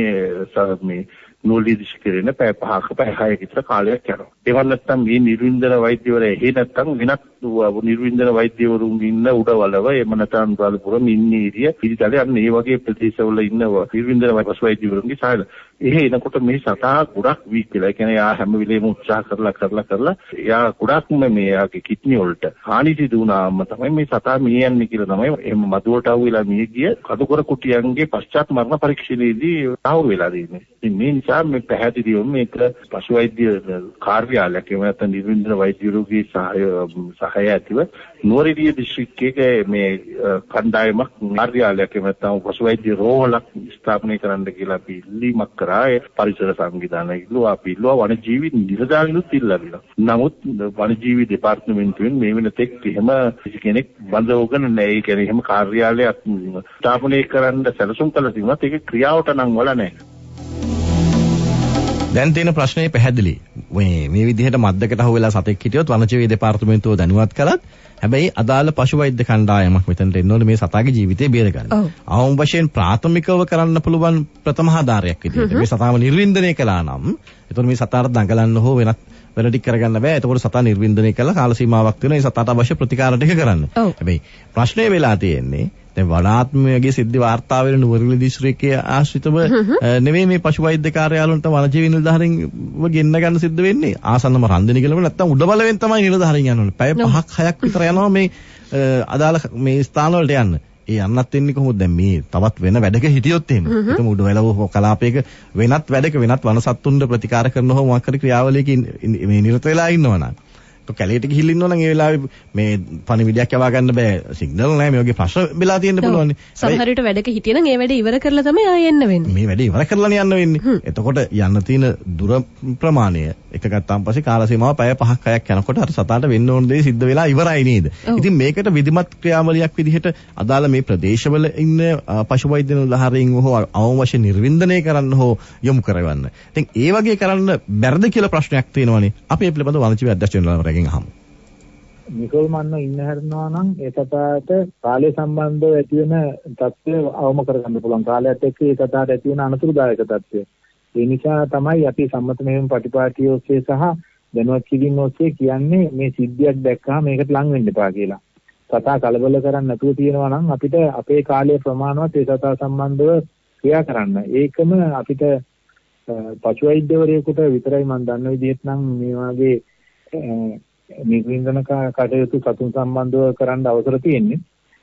මේ නූලි දිස්ත්‍රික්කේ පැය පහක පැය හයක විතර කාලයක් යනවා. ඒවත් නැත්තම් මේ නිර්වින්දන වෛද්‍යවරයා එහෙ නැත්තම් වෙනත් නිර්වින්දන වෛද්‍යවරුන් ඉන්න උඩවලව එහෙම නැත්නම් අනුරාධපුර මින්නීරිය පිළිතලේ අන්න ඒ වගේ ප්‍රදේශවල ඉන්න නිර්වින්දන පශු වෛද්‍යවරුන්ගේ සායල. එහෙ එනකොට මේ සතා ගොඩක් වීක් වෙලා. ඒ කියන්නේ යා හැම වෙලේම උත්සාහ කරලා කරලා කරලා යා ගොඩක්ම මේ යාගේ කිඩ්නි වලට හානි සිදු වුණාම තමයි මේ සතා මිය යන්නේ කියලා තමයි එහෙම මදුවට අවු වෙලා මිය ගිය කටුකර කුටියන්ගේ පශ්චාත් මරණ පරීක්ෂණයේදී අවු වෙලා තියෙන්නේ. ඉතින් මේ නිසා මේ පැහැදිලිවම මේක පශු වෛද්‍ය කාර්යාලයක් එහෙම නැත්නම් නිර්වින්දන වෛද්‍යවරුගේ සහාය සහාය ඇතිව නුවරඑළිය දිස්ත්‍රික්කයේ මේ කණ්ඩායමක් කාර්යාලයක් එහෙම නැත්නම් පශු වෛද්‍ය රෝහලක් ස්ථාපනය කරන්න කියලා අපි ඉල්ලීමක් කරා. පරිසර සංවිධානය ඉල්ලුවා, අපි ඉල්ලුවා වනජීවී නිලධාරීනුත් ඉල්ලලා. නමුත් වනජීවී දෙපාර්තමේන්තුවෙන් මේ වෙනතෙක් එහෙම කෙනෙක් බඳවගෙන නැහැ. ඒ කියන්නේ එහෙම කාර්යාලයක් ස්ථාපනය කරන්න සැලසුම් කළා තිබුණත් ඒක ක්‍රියාවට නම් වල නැහැ. දැන් තියෙන ප්‍රශ්නේ පැහැදිලි. මේ මේ විදිහට මද්දකට අහු වෙලා සතෙක් හිටියොත් වනජීවී දෙපාර්තමේන්තුව දැනුවත් කළත් හැබැයි අදාළ පශු වෛද්‍ය කණ්ඩායමක් මෙතනට එන්න ඕනේ මේ සතාගේ ජීවිතය බේරගන්න. අවම වශයෙන් ප්‍රාථමිකව කරන්න පුළුවන් ප්‍රථම ආධාරයක් විදිහට මේ සතාව නිර්වින්දනය කළා නම් එතකොට මේ සතාට දඟලන්න හෝ වෙනත් වැඩ ටික කරගන්න බෑ. එතකොට සතා නිර්වින්දනය කළා කාල සීමාවක් තියෙනවා. ඒ සතාට අවශ්‍ය ප්‍රතිකාර ටික කරන්න. හැබැයි ප්‍රශ්නේ වෙලා තියෙන්නේ දැන් වඩාත්මයගේ සිද්ධි වාර්තා වෙන නුවරඑළිය දිස්ත්‍රික්කයේ ආශ්‍රිතව නෙවෙයි මේ පශු වෛද්‍ය කාර්යාලවලට වනජීවී නිලධාරීන්ව ගෙන්න ගන්න සිද්ධ වෙන්නේ. ආසන්නම රන්දින ගලව නැත්තම් උඩබලවෙන් තමයි නිලධාරීන් යන්න ඕනේ. පැය පහක් හයක් විතර යනවා මේ අදාළ මේ ස්ථාන වලට යන්න. ඒ යන්නත් වෙන්නේ කොහොමද? දැන් මේ තවත් වෙන වැඩක හිටියොත් එහෙම. ඒකම උඩවැලව කලාපයක වෙනත් වැඩක වෙනත් වනසත්තුන්ට ප්‍රතිකාර කරන හෝ මොකක් හරි ක්‍රියාවලියක මේ නිරත වෙලා ඉන්නවනම් කැලේට ගිහිල්ලා ඉන්නවනම් ඒ වෙලාවේ මේ පණිවිඩයක් යවා ගන්න බෑ. සිග්නල් නැහැ. මේ වගේ ප්‍රශ්න වෙලා තියෙන්න පුළුවන්. සමහර විට වැඩක හිටියනම් ඒ වැඩේ ඉවර කරලා තමයි ආයෙ එන්න වෙන්නේ. මේ වැඩේ ඉවර කරලානේ යන්න වෙන්නේ. එතකොට යන්න තියෙන දුර ප්‍රමාණය එක ගත්තාන් පස්සේ කාල සීමාව පැය පහක් හයක් යනකොට අර සතාට වෙන්න ඕන දේ සිද්ධ වෙලා ඉවරයි නේද? ඉතින් මේකට විධිමත් ක්‍රියාවලියක් විදිහට අදාළ මේ ප්‍රදේශවල ඉන්න පශු වෛද්‍ය නිලධාරීන් හෝ අවම වශයෙන් නිර්වින්දනය කරන්න හෝ යොමු කරවන්න. ඉතින් ඒ වගේ කරන්න බැරිද කියලා ප්‍රශ්නයක් තියෙනවානේ. අපි මේ පිළිබඳව වනජීවී අධ්‍යක්ෂ වෙනවරගෙන් අහමු. නිකල්මන්න ඉන්න හැරෙනවා නම් ඒ සතාට කාලය සම්බන්ධව ඇති වෙන තත්ත්වය අවම කරගන්න පුළුවන්. කාලයත් එක්ක ඒ සතාට ඇති වෙන අනතුරුදායක තත්ත්වය. ඒ නිසා තමයි අපි සම්මත මෙහෙම ප්‍රතිපාටිය ඔස්සේ සහ දැනුවත් කිරීම ඔස්සේ කියන්නේ මේ සිද්ධියක් දැක්කම මේකට ලං වෙන්න එපා කියලා. සතා කලබල කරන්නේ නැතුව තියෙනවා නම් අපිට අපේ කාලය ප්‍රමාණවත් ඒ සතා සම්බන්ධව ක්‍රියා කරන්න. ඒකම අපිට පශු වෛද්‍යවරයෙකුට විතරයි මම දන්න විදිහට නම් මේ වගේ නිර්වින්දන කටයුතු සතුන් සම්බන්ධව කරන්න අවසර තියෙන්නේ.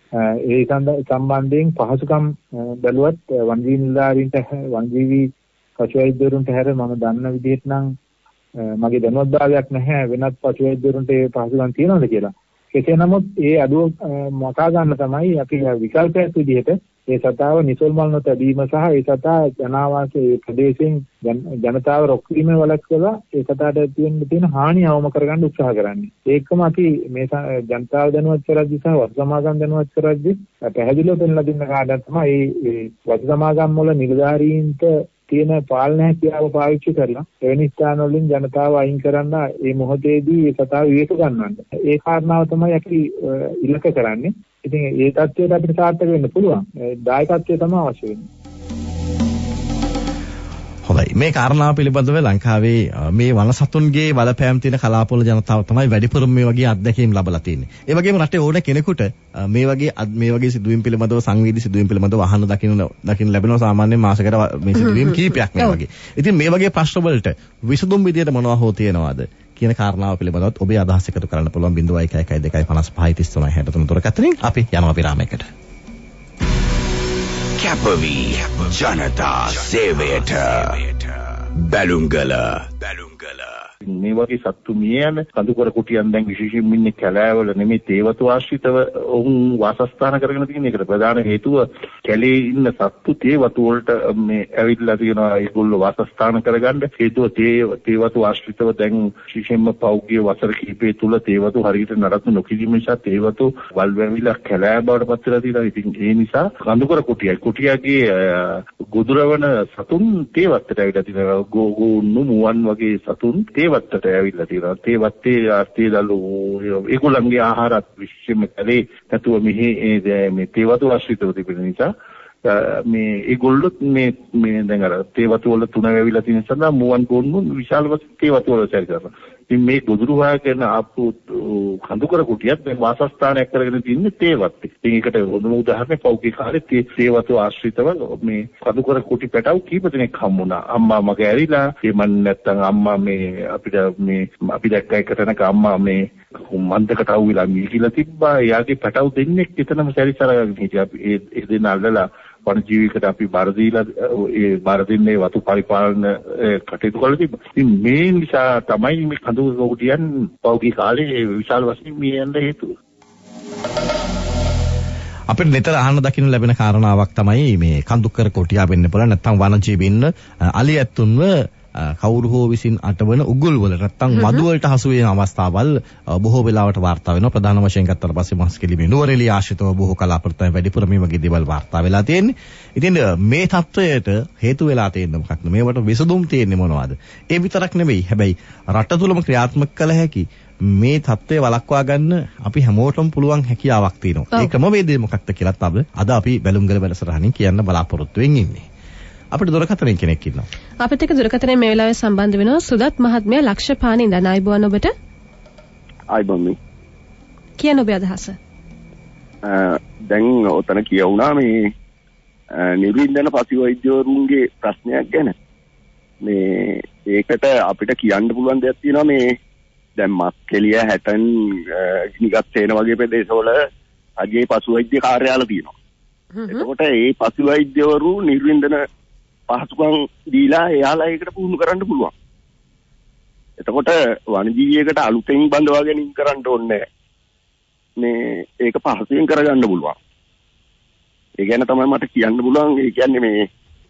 ඒ සම්බන්ධයෙන් පහසුකම් බැලුවත් වනජීවී නිලධාරීන්ට වනජීවී පශු වෛද්‍යවරුන්ට හැර මම දන්න විදිහට නම් මගේ දැනුවත්භාවයක් නැහැ වෙනත් පශු වෛද්‍යවරුන්ට ඒ පහසුකම් තියනවද කියලා. කෙසේ නමුත් ඒ අඩුව මකා ගන්න තමයි අපි විකල්පයක් විදිහට ඒ සතාව නිසල්මල් නොතැබීම සහ ඒ සතා ජනාවාසයේ ප්‍රදේශයෙන් ජනතාව රොක්වීම වළක්වලා ඒ සතාට තියෙන තියෙන හානිය අවම කරගන්න උත්සාහ කරන්නේ. ඒකම අපි මේ ජනතාව දැනුවත් කරද්දී සහ වතු සමාගම් දැනුවත් කරද්දී පැහැදිලිව පෙන්ලා දෙන්න කාටද තමයි මේ වතු සමාගම් වල නිලධාරීන්ට තියෙන පාලන හැකියාව පාවිච්චි කරලා එවැනි ස්ථාන වලින් ජනතාව අයින් කරන්න ඒ මොහොතේදී ඒ සතාව විවේක ගන්නවන්න. ඒ කාරණාව තමයි අපි ඉලක්ක කරන්නේ. ඉතින් ඒ තත්ත්වයට අපිට සාර්ථක වෙන්න පුළුවන්. දායකත්වය තමයි අවශ්‍ය වෙන්නේ. හොඳයි. මේ කාරණාව පිළිබඳව ලංකාවේ මේ වනසතුන්ගේ බලපෑම් තියෙන කලාපවල ජනතාව තමයි වැඩිපුරම මේ වගේ අත්දැකීම් ලබලා තියෙන්නේ. ඒ වගේම රටේ ඕන කෙනෙකුට මේ වගේ මේ වගේ සිදුවීම් පිළිබඳව සංවේදී සිදුවීම් පිළිබඳව අහන්න දකින්න දකින්න ලැබෙනවා සාමාන්‍යයෙන් මාසෙකට මේ සිදුවීම් කීපයක් මේ වගේ. ඉතින් මේ වගේ ප්‍රශ්න වලට විසඳුම් විදියට මොනවා හෝ තියෙනවද කියන කාරණාව පිළිබඳව ඔබේ අදහස් එකතු කරන්න පුළුවන් zero one one one two five five තිස් තුනයි හැට තුන දුරකථනයෙන් අපි යනවා විරාමයකට. කැපවි ජනතා සේවයට බැලුම්ගල මේ වගේ සත්තු මිය යන කඳුකර කුටියන් දැන් විශේෂයෙන්ම ඉන්නේ කැලෑවල නෙමෙයි තේවතු ආශ්‍රිතව ඔවුන් වාසස්ථාන කරගෙන තියෙන එකට ප්‍රධාන හේතුව කැලේ ඉන්න සත්තු තේවතු වලට මේ ඇවිල්ලා තියෙනවා ඒගොල්ලෝ වාසස්ථාන කරගන්න හේතුව තේවතු ආශ්‍රිතව දැන් විශේෂයෙන්ම පෞද්ගලික වසර කිහිපය තුල තේවතු හරියට නඩත්තු නොකිරීම නිසා තේවතු වල් වැවිලා කැලෑ බවට පත් වෙලා තියෙනවා. ඉතින් ඒ නිසා කඳුකර කුටියයි කුටියගේ ගොදුරවන සතුන් තේවත්තට ඇවිල්ලා තියෙනවා. ගෝගුන්නු මුවන් වගේ සතුන් තේවත්තට ඇවිල්ලා තියෙනවා. තේවත්තේ ආර්ථික දලු ඒගොල්ලන්ගේ ආහාරත් විශේෂයෙන්ම කලේ නැතුව මෙහි මේ තේවතු ආශ්‍රිතව තිබෙන නිසා මේ ඒගොල්ලොත් මේ මේ දැන් අර තේවතු වල තුන වැවිලා තියෙන නිසා මුවන් ගොන්නු විශාල වශයෙන් තේවතු වල සැරි කරනවා. ඉතින් මේ ගොදුරු හොයාගෙන ආපු කඳුකර කුටියත් දැන් වාසස්ථානයක් කරගෙන තින්නේ තේවත්තේ. ඉතින් ඒකට හොඳම උදාහරණයක් පෞද්ගලික කාලේ තේවතු ආශ්‍රිතව මේ කඳුකර කුටි පැටවු කීප දෙනෙක් හම්බුණා. අම්මා මගේ ඇරිලා ඒ මන් නැත්තම් අම්මා මේ අපිට මේ අපි දැක්ක එක තැනක අම්මා මේ මන්දකට අවුලා මිලිලා තිබ්බා. එයාගේ පැටවු දෙන්නෙක් එතනම සැරිසරගෙන හිටියා. ඒ ඒ දෙන්න අල්ලලා වනජීවිකට අපි බාර දීලා ඒ බාර දෙන්නේ වතු පරිපාලන කටයුතු කරලා තිබ්බා. ඉතින් මේ නිසා තමයි මේ කඳුකර කුටියන් පෞද්ගලික කාලේ විශාල වශයෙන් මිය යන්න හේතුව. අපිට නිතර අහන්න දකින්න ලැබෙන කාරණාවක් තමයි මේ කඳුකර කොටියා වෙන්න පුළුවන් නැත්නම් වනජීවීන් අලි ඇතුන්ව කවුරු හෝ විසින් අටවන උගුල් වල නැත්නම් මදු වලට හසු වෙන අවස්ථාවල් බොහෝ වෙලාවට වාර්තා වෙනවා. ප්‍රධාන වශයෙන් ගත්තට පස්සේ මස්කෙලිමේ නුවරඑළිය ආශ්‍රිතව බොහෝ කලාපවල තමයි වැඩිපුර මේ වගේ දේවල් වාර්තා වෙලා තියෙන්නේ. ඉතින් මේ තත්වයට හේතු වෙලා තියෙන්නේ මොකක්ද? මේවට විසඳුම් තියෙන්නේ මොනවද? ඒ විතරක් නෙවෙයි. හැබැයි රට තුලම ක්‍රියාත්මක කළ හැකි මේ தත්ත්වය වළක්වා ගන්න අපි හැමෝටම පුළුවන් හැකියාවක් තියෙනවා. ඒ ක්‍රමවේදය මොකක්ද කියලාත් අද අපි බැලුම්ගල වැඩසටහනින් කියන්න බලාපොරොත්තු වෙමින් ඉන්නේ. අපිට දුරකථනයෙන් කෙනෙක් ඉන්නවා. අපිට එක්ක දුරකථනයෙන් මේ වෙලාවේ සම්බන්ධ වෙනවා සුදත් මහත්මයා ලක්ෂපාණි ඉඳන්. ආයිබෝන් ඔබට. ආයිබෝන් මේ. කියන්න ඔබේ අදහස. දැන් ඔතන කියවුණා මේ නිර්වින්දන පසුවෛද්‍යවරුන්ගේ ප්‍රශ්නයක් ගැන. මේ ඒකට අපිට කියන්න පුළුවන් දෙයක් තියෙනවා මේ දැන් මස්කෙලිය හැටන් ගිනිගත් තේන වගේ ප්‍රදේශවල අගේ පසුවෛද්‍ය කාර්යාල තියෙනවා. එතකොට ඒ පසුවෛද්‍යවරු නිර්වින්දන පහසුකම් දීලා එයාලා ඒකට පුහුණු කරන්න පුළුවන්. එතකොට වනජීවියකට අලුතෙන් බඳවා ගැනීම කරන්න ඕනේ මේ ඒක පහසුවෙන් කරගන්න පුළුවන්. ඒ ගැන තමයි මට කියන්න පුළුවන්. ඒ කියන්නේ මේ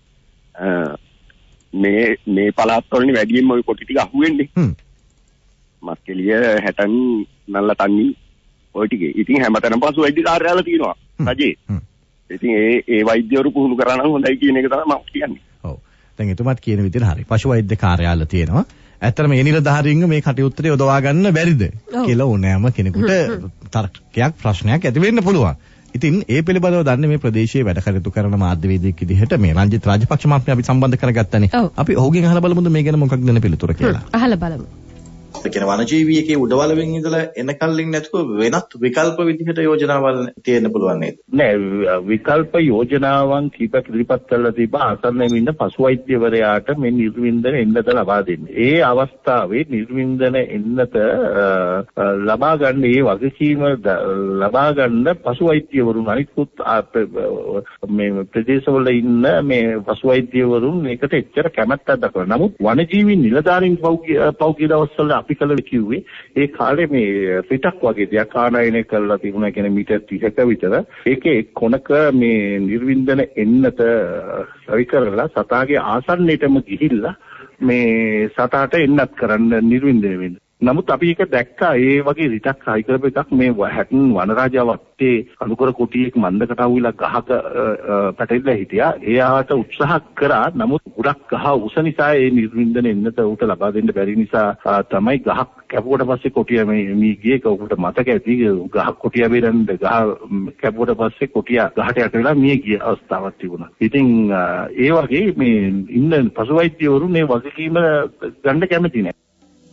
මේ මේ පළාත්වලින් වැඩියෙන්ම ওই කොටි ටික අහුවෙන්නේ. මස්කෙලිය හැටන් නල්ල තන්නි ওই ටිකේ. ඉතින් හැමතැනම පසුවෛද්‍ය කාර්යාල තියෙනවා රජේ. ඉතින් ඒ ඒ වෛද්‍යවරු පුහුණු කරා නම් හොඳයි කියන එක තමයි මම කියන්නේ. ඔව්. දැන් එතුමාත් කියන විදිහට හරි. පශු වෛද්‍ය කාර්යාල තියෙනවා. ඇත්තටම මේ නිලධාරීන්ව මේ කටයුත්තට යොදවා ගන්න බැරිද කියලා ඕනෑම කෙනෙකුට තර්කයක් ප්‍රශ්නයක් ඇති වෙන්න පුළුවන්. ඉතින් ඒ පිළිබඳව දන්නේ මේ ප්‍රදේශයේ වැඩ කටයුතු කරන මාධ්‍යවේදියෙක් විදිහට මේ රංජිත් රාජපක්ෂ මහත්මයා අපි සම්බන්ධ කරගත්තනේ. අපි ඔහුගෙන් අහලා බලමුද මේ ගැන මොකක්ද දෙන පිළිතුර කියලා. අහලා බලමු. ඒ කියන්නේ වනජීවියකේ උඩවලවෙන් ඉඳලා එන කල්ලින් නැතුව වෙනත් විකල්ප විදිහට යෝජනාවල් තියෙන්න පුළුවන් නේද? නෑ විකල්ප යෝජනාවන් කීපයක් ඉදිරිපත් කරලා තිබා අසන්නම ඉන්න පසුවෛද්‍යවරයාට මේ නිර්වින්දන එන්නත ලබා දෙන්නේ. ඒ අවස්ථාවේ නිර්වින්දන එන්නත ලබා ගන්න ඒ වගකීම ලබා ගන්න පසුවෛද්‍යවරුන් අනිකුත් මේ ප්‍රදේශවල ඉන්න මේ පසුවෛද්‍යවරුන් මේකට එච්චර කැමැත්තක් දක්වනවා. නමුත් වනජීවි නිලධාරීන් පෞද්ගලික දවස්වල අපි කලට කිව්වේ ඒ කාලේ මේ පිටක් වගේ දෙයක් ආනයනය කරලා තිබුණා කියන මීටර් තිහක විතර. ඒකේ කොනක මේ නිර්වින්දන එන්නත සවි කරලා සතාගේ ආසන්නයටම ගිහිල්ලා මේ සතාට එන්නත් කරන්න නිර්වින්දනය වෙන්න. නමුත් අපි ඒක දැක්කා ඒ වගේ රිටක් හයි කරපු එකක් මේ හැටන් වනරාජා වත්තේ කඳුකර කොටියෙක් මන්දකට අහුවිලා ගහක පැටලිලා හිටියා. එයාට උත්සාහ කරා. නමුත් ගොඩක් ගහ උස නිසා ඒ නිර්වින්දන එන්නත උට ලබා දෙන්න බැරි නිසා තමයි ගහක් කැපුවට පස්සේ කොටිය මේ මේ ගියේ. කවුරුට මතක ඇති ගහ කොටිය බේරන්න ගහ කැපුවට පස්සේ කොටිය ගහට යට වෙලා මිය ගිය අවස්ථාවක් තිබුණා. ඉතින් ඒ වගේ මේ ඉන්න පසුවෛද්‍යවරු මේ වගකීම ගන්න කැමති නැහැ.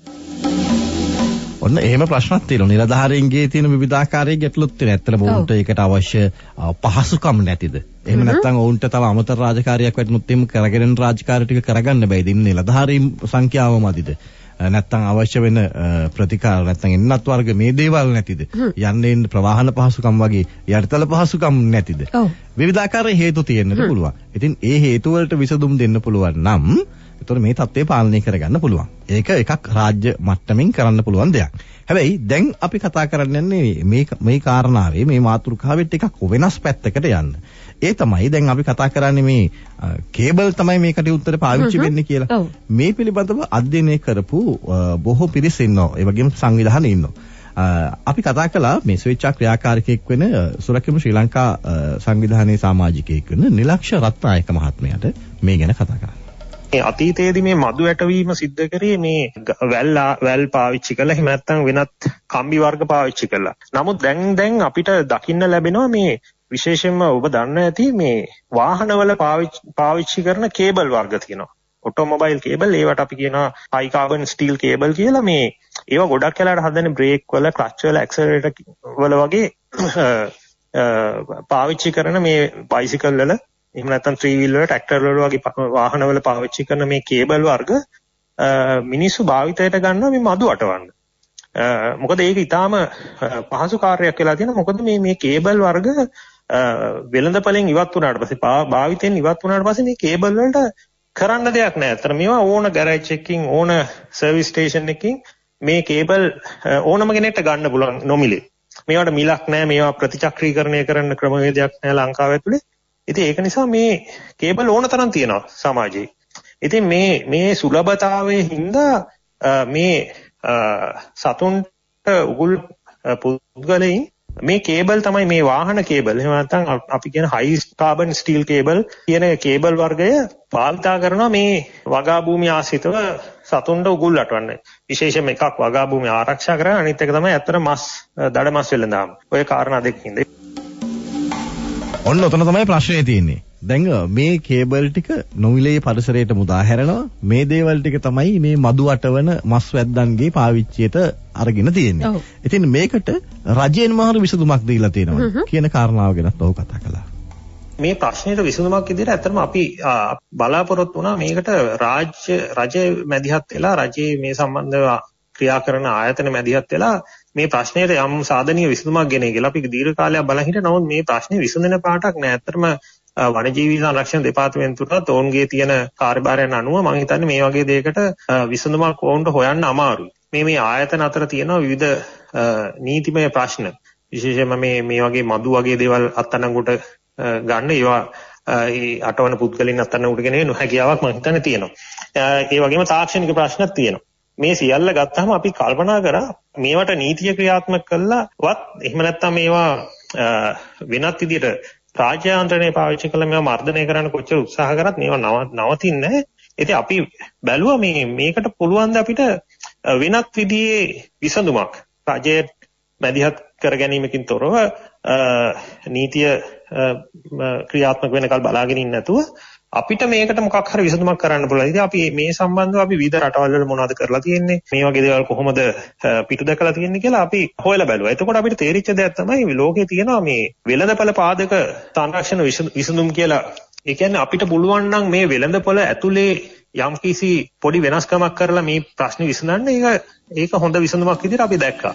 ඔන්න එහෙම ප්‍රශ්නක් තියෙනවා. නිලධාරීන්ගේ තියෙන විවිධාකාරයේ ගැටලුත් තියෙනවා. ඇත්තටම ඔවුන්ට ඒකට අවශ්‍ය පහසුකම් නැතිද? එහෙම නැත්නම් ඔවුන්ට තව අමතර රාජකාරියක් වැටුනොත් එහෙම කරගෙන යන රාජකාරී ටික කරගන්න බැයිද? ඉන්නේ නිලධාරීන් සංඛ්‍යාව මදිද? නැත්නම් අවශ්‍ය වෙන ප්‍රතිකාර නැත්නම් එන්නත් වර්ග මේ දේවල් නැතිද? යන්නේ ඉන්න ප්‍රවාහන පහසුකම් වගේ යටිතල පහසුකම් නැතිද? විවිධාකාරයේ හේතු තියෙන්නත් පුළුවන්. ඉතින් ඒ හේතු වලට විසඳුම් දෙන්න පුළුවන් නම් එතකොට මේ තත්ත්වය පාලනය කරගන්න පුළුවන්. ඒක එකක් රාජ්‍ය මට්ටමින් කරන්න පුළුවන් දෙයක්. හැබැයි දැන් අපි කතා කරන්නේ මේ මේ කාරණාවේ මේ මාතෘකාවෙත් ටිකක් වෙනස් පැත්තකට යන්න. ඒ තමයි දැන් අපි කතා කරන්නේ මේ කේබල් තමයි මේ කටයුත්තට පාවිච්චි වෙන්නේ කියලා. මේ පිළිබඳව අධ්‍යයනය කරපු බොහෝ පිරිස් ඉන්නවා. ඒ වගේම සංවිධාන ඉන්නවා. අපි කතා කළා මේ ස්වේච්ඡා ක්‍රියාකාරිකයෙක් වෙන සුරකිමු ශ්‍රී ලංකා සංවිධානයේ සමාජිකයෙක් වෙන නිලක්ෂ රත්නායක මහත්මයාට මේ ගැන කතා කරා. මේ අතීතයේදී මේ මදු ඇටවීම සිද්ධ කරේ මේ වැල් වැල් පාවිච්චි කළා. එහෙම නැත්නම් වෙනත් කම්බි වර්ග පාවිච්චි කළා. නමුත් දැන් දැන් අපිට දකින්න ලැබෙනවා මේ විශේෂයෙන්ම ඔබ දන්න ඇති මේ වාහනවල පාවිච්චි කරන කේබල් වර්ග තියෙනවා. ඔටෝමොබයිල් කේබල්, ඒවට අපි කියනවා හයි කාබන් ස්ටීල් කේබල් කියලා. මේ ඒවා ගොඩක් වෙලාවට හදන්නේ බ්‍රේක් වල, ක්ලච් වල, ඇක්සලරේටර් වල වගේ පාවිච්චි කරන මේ බයිසිකල් වල, එහෙම නැත්නම් ත්‍රී වීල් වල, ට්‍රැක්ටර් වල වගේ වාහනවල පාවිච්චි කරන මේ කේබල් වර්ග මිනිස්සු භාවිතයට ගන්නවා මේ මදු අටවන්න. මොකද ඒක ඊටාම පහසු කාර්යයක් වෙලා තියෙනවා. මොකද මේ මේ කේබල් වර්ග වෙළඳපළෙන් ඉවත් වුණාට පස්සේ, භාවිතයෙන් ඉවත් වුණාට පස්සේ මේ කේබල් වලට කරන්න දෙයක් නැහැ. අතන මේවා ඕන ගෑරේජ් එකකින්, ඕන සර්විස් ස්ටේෂන් එකකින් මේ කේබල් ඕනම කෙනෙක්ට ගන්න පුළුවන් නොමිලේ. මේවට මිලක් නැහැ. මේවා ප්‍රතිචක්‍රීකරණය කරන්න ක්‍රමවේදයක් නැහැ ලංකාව ඇතුලේ. ඉතින් ඒක නිසා මේ කේබල් ඕන තරම් තියෙනවා සමාජයේ. ඉතින් මේ මේ සුලභතාවයේ හින්දා මේ සතුන්ට උගුල් පුද්ගලයන් මේ කේබල් තමයි මේ වාහන කේබල්. එහෙම නැත්නම් අපි කියන හයි කාබන් ස්ටීල් කේබල් කියන කේබල් වර්ගය භාවිතා කරනවා මේ වගා භූමිය ආශ්‍රිතව සතුන්ට උගුල් අටවන්න. විශේෂයෙන්ම එකක් වගා භූමිය ආරක්ෂා කරන, අනිත් එක තමයි ඇත්තට මස් දඩ මස් වෙලඳාම. ඔය කාරණා දෙකකින්. ඔන්න ඔතන තමයි ප්‍රශ්නේ තියෙන්නේ. දැන් මේ කේබල් ටික නොමිලේ පරිසරයට මුදා හැරෙනවා. මේ දේවල් ටික තමයි මේ මදු අටවන මස් වැද්දන්ගේ පාවිච්චියට අරගෙන තියෙන්නේ. ඉතින් මේකට රජයෙන් මාරු විසඳුමක් දීලා තියෙනවා කියන කාරණාව ගැනත් ඔහු කතා කළා. මේ ප්‍රශ්නෙට විසඳුමක් විදිහට ඇත්තටම අපි බලාපොරොත්තු වුණා මේකට රාජ්‍ය රජය මැදිහත් වෙලා, රජයේ මේ සම්බන්ධව ක්‍රියා කරන ආයතන මැදිහත් වෙලා මේ ප්‍රශ්නයට යම් සාධනීය විසඳුමක් ගෙන කියලා අපි දීර්ඝ කාලයක් බලන් හිටියා. නමුත් මේ ප්‍රශ්නේ විසඳන පාටක් නෑ. ඇත්තටම වනජීවී සංරක්ෂණ දෙපාර්තමේන්තුවට ඔවුන්ගේ තියෙන කාර්යභාරයන් අනුව මම හිතන්නේ මේ වගේ දෙයකට විසඳුමක් වුන්ට හොයන්න අමාරුයි. මේ මේ ආයතන අතර තියෙන විවිධ නීතිමය ප්‍රශ්න, විශේෂයෙන්ම මේ මේ වගේ මදු වගේ දේවල් අත්අඩංගුවට ගන්න ඒවා ඒ අටවන පුද්ගලයන් අත්අඩංගුවට ගෙන නොහැකියාවක් මම හිතන්නේ තියෙනවා. ඒ වගේම තාක්ෂණික ප්‍රශ්නත් තියෙනවා. මේ සියල්ල ගත්තාම අපි කල්පනා කරා මේවට නීතිය ක්‍රියාත්මක කළාවත් එහෙම නැත්නම් මේවා වෙනත් විදිහට රාජ්‍ය යාන්ත්‍රණය පාවිච්චි කළා මේවා මර්ධනය කරන්න කොච්චර උත්සාහ කරත් මේවා නවතින්නේ නැහැ. ඉතින් අපි බැලුවා මේ මේකට පුළුවන් ද අපිට වෙනත් විදිහේ විසඳුමක් රජයේ මැදිහත් කර ගැනීමකින් තොරව නීතිය ක්‍රියාත්මක වෙනකල් බලාගෙන ඉන්න නැතුව අපිට මේකට මොකක් හරි විසඳුමක් කරන්න පුළුවන්. ඉතින් අපි මේ සම්බන්ධව අපි විවිධ රටවල් වල මොනවද කරලා තියෙන්නේ, මේ වගේ දේවල් කොහොමද පිටු දැකලා තියෙන්නේ කියලා අපි හොයලා බැලුවා. එතකොට අපිට තේරිච්ච දෙයක් තමයි ලෝකේ තියෙනවා මේ වෙළඳපළ පාදක සංරක්ෂණ විසඳුම් කියලා. ඒ කියන්නේ අපිට පුළුවන් නම් මේ වෙළඳපළ ඇතුලේ යම්කිසි පොඩි වෙනස්කමක් කරලා මේ ප්‍රශ්නේ විසඳන්න ඒක ඒක හොඳ විසඳුමක් විදිහට අපි දැක්කා.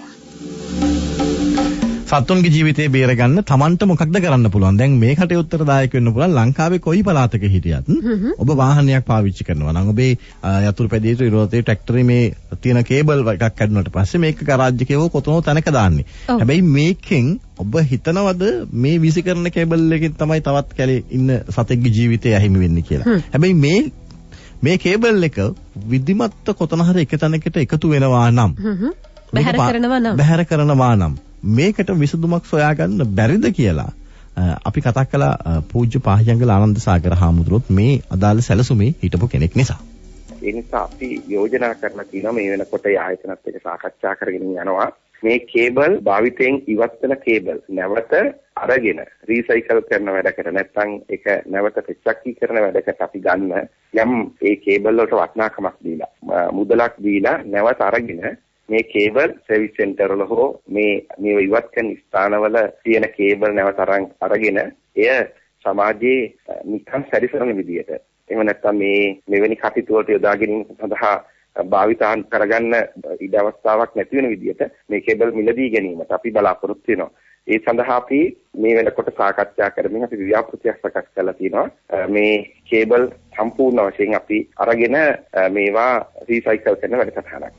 සත්තුන්ගේ ජීවිතේ බේරගන්න Tamanට මොකක්ද කරන්න පුළුවන්? දැන් මේ කටයුත්තට දායක වෙන්න පුළුවන් ලංකාවේ කොයි පළාතක හිටියත් ඔබ වාහනයක් පාවිච්චි කරනවා නම් ඔබේ යතුරු පැදියට විරෝධයේ ට්‍රැක්ටරේ මේ තියෙන කේබල් එකක් කැඩුණාට පස්සේ මේක ගරාජ් එකේ හෝ කොතනෝ තැනක දාන්නේ. හැබැයි මේකෙන් ඔබ හිතනවද මේ විසි කරන කේබල් එකකින් තමයි තවත් කැලේ ඉන්න සතෙක්ගේ ජීවිතය අහිමි වෙන්නේ කියලා? හැබැයි මේ මේ කේබල් එක විධිමත් කොතන හරි එක තැනකට එකතු වෙනවා නම් බැහැර කරනවා නම් බැහැර කරනවා නම් මේකට විසඳුමක් සොයාගන්න බැරිද කියලා අපි කතා කළා පූජ්‍ය පාහියංගල ආනන්ද සාගර හාමුදුරුවොත් මේ අදාළ සැලසුමේ හිටපු කෙනෙක් නිසා. ඒ නිසා අපි යෝජනා කරලා තියෙනවා මේ වෙනකොට ආයතනත් එක්ක සාකච්ඡා කරගෙන යනවා මේ කේබල් භාවිතයෙන් ඉවත් වෙන කේබල් නැවත අරගෙන රීසයිකල් කරන වැඩකට නැත්නම් ඒක නැවත ප්‍රතිචක්‍රීකරණ වැඩකට අපි ගන්න යම් ඒ කේබල් වලට වටිනාකමක් දීලා මුදලක් දීලා නැවත අරගෙන මේ කේබල් සර්විස් සෙන්ටර් වල හෝ මේ මේ ඉවත් කරන ස්ථානවල තියෙන කේබල් නැවත අරගෙන එය සමාජයේ නිකන් සැරිසරන විදියට එහෙම නැත්නම් මේ මෙවැනි කටයුතු වලට යොදා ගැනීම සඳහා භාවිතාන් කරගන්න ඉඩ අවස්ථාවක් නැති වෙන විදිහට මේ කේබල් මිලදී ගැනීමට අපි බලාපොරොත්තු වෙනවා. ඒ සඳහා අපි මේ වෙනකොට සාකච්ඡා කරමින් අපි ව්‍යාපෘතියක් සකස් කරලා තියෙනවා. මේ කේබල් සම්පූර්ණ වශයෙන් අපි අරගෙන මේවා රීසයිකල් කරන වැඩසටහනක්.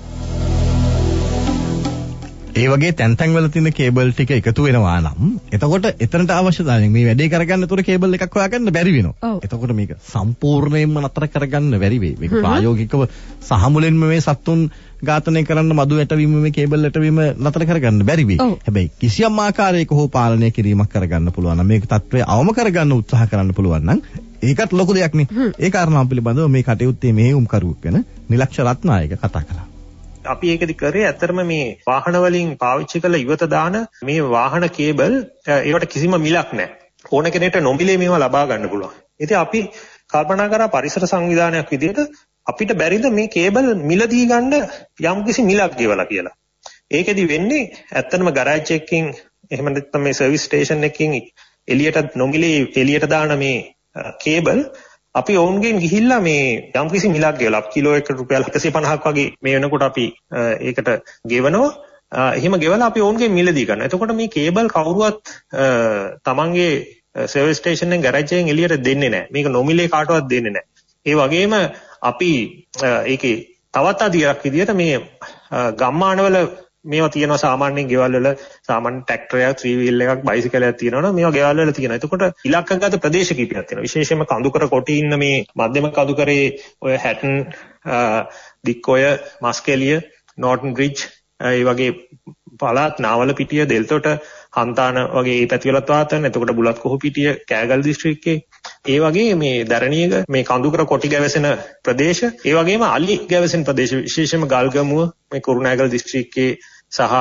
ඒ වගේ තැන් තැන් වල තියෙන කේබල් ටික එකතු වෙනවා නම් එතකොට එතනට අවශ්‍ය දැන් මේ වැඩේ කරගන්න උතර කේබල් එකක් හොයාගන්න බැරි වෙනවා. එතකොට මේක සම්පූර්ණයෙන්ම නතර කරගන්න බැරි වෙයි. මේක ප්‍රායෝගිකව සහමුලෙන්ම මේ සත්තුන් ඝාතනය කරන්න මදු ඇටවීම මේ කේබල් ඇටවීම නතර කරගන්න බැරි වෙයි. හැබැයි කිසියම් ආකාරයක හෝ පාලනය කිරීමක් කරගන්න පුළුවන් නම් මේක තත්ත්වය අවම කරගන්න උත්සාහ කරන්න පුළුවන් නම් ඒකත් ලොකු දෙයක් නේ. ඒ කාරණාව පිළිබඳව මේ කටයුත්තේ මෙහෙයුම් කරුවෙක් වෙන නිලක්ෂ රත්නායක කතා කළා. අපි ඒකදි කරේ ඇත්තටම මේ වාහන වලින් පාවිච්චි කළ ඉවත දාන මේ වාහන කේබල් ඒවට කිසිම මිලක් නැහැ. ඕන කෙනෙක්ට නොමිලේ මේවා ලබා ගන්න පුළුවන්. ඉතින් අපි කල්පනා කරා පරිසර සංවිධානයක් විදිහට අපිට බැරිද මේ කේබල් මිලදී ගන්න යම්කිසි මිලක් ගෙවලා කියලා. ඒකෙදි වෙන්නේ ඇත්තටම ගරාජ් එකකින් එහෙම නැත්නම් මේ සර්විස් ස්ටේෂන් එකකින් එළියට නොමිලේ එළියට දාන මේ කේබල් අපි ඔවුන්ගෙන් ගිහිල්ලා මේ යම්කිසි මිලක් ගෙවලා කිලෝ එක රුපියල් එකසිය පනහක් වගේ මේ වෙනකොට අපි ඒකට ගෙවනවා. එහෙම ගෙවලා අපි ඔවුන්ගෙන් මිලදී ගන්නවා. එතකොට මේ කේබල් කවුරුවත් තමන්ගේ සර්විස් ස්ටේෂන් එකෙන් ගරාජ් එකෙන් එළියට දෙන්නේ නැහැ. මේක නොමිලේ කාටවත් දෙන්නේ නැහැ. ඒ වගේම අපි ඒකේ තවත් අධිරක් විදියට මේ ගම්මානවල මේවා තියෙනවා සාමාන්‍යයෙන් ගෙවල් වල සාමාන්‍ය ට්‍රැක්ටරයක් ත්‍රී වීල් එකක් බයිසිකලයක් තියෙනවා නම් මේවා ගෙවල් වල තියෙනවා. එතකොට ඉලක්කගත ප්‍රදේශ කිහිපයක් තියෙනවා. විශේෂයෙන්ම කඳුකර කොටි ඉන්න මේ මධ්‍යම කඳුකරේ ඔය හැටන් දික්කොය මස්කෙලිය නෝටන් බ්‍රිජ් ඒ වගේ පළාත් නාවල පිටිය දෙල්තොට හන්තාන වගේ ඒ පැතිවලත් වාතන. එතකොට බුලත් කොහු පිටිය කෑගල් දිස්ත්‍රික්කේ ඒ වගේ මේ දරණියක මේ කඳුකර කොටි ගැවසෙන ප්‍රදේශ ඒ වගේම අලි ගැවසෙන ප්‍රදේශ විශේෂයෙන්ම ගල්ගමුව මේ කුරුණෑගල දිස්ත්‍රික්කේ සහ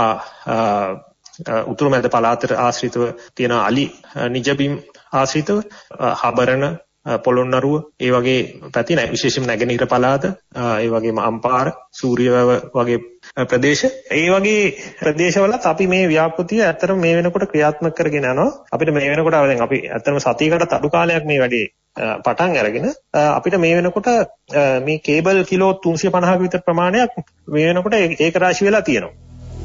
උතුරු මැද පළාතට ආශ්‍රිතව තියෙන අලි නිජබිම් ආශ්‍රිතව හබරණ පොළොන්නරුව ඒ වගේ පැති නැහැ විශේෂයෙන්ම නැගෙනහිර පළාත ඒ වගේම අම්පාර සූරියවැව වගේ ප්‍රදේශ ඒ වගේ ප්‍රදේශවලත් අපි මේ ව්‍යාපෘතිය ඇත්තටම මේ වෙනකොට ක්‍රියාත්මක කරගෙන යනවා. අපිට මේ වෙනකොට දැන් අපි ඇත්තටම සතියකට අඩු කාලයක් මේ වැඩේ පටන් අරගෙන අපිට මේ වෙනකොට මේ කේබල් කිලෝ තුන්සිය පනහක විතර ප්‍රමාණයක් මේ වෙනකොට ඒක රාශි වෙලා තියෙනවා.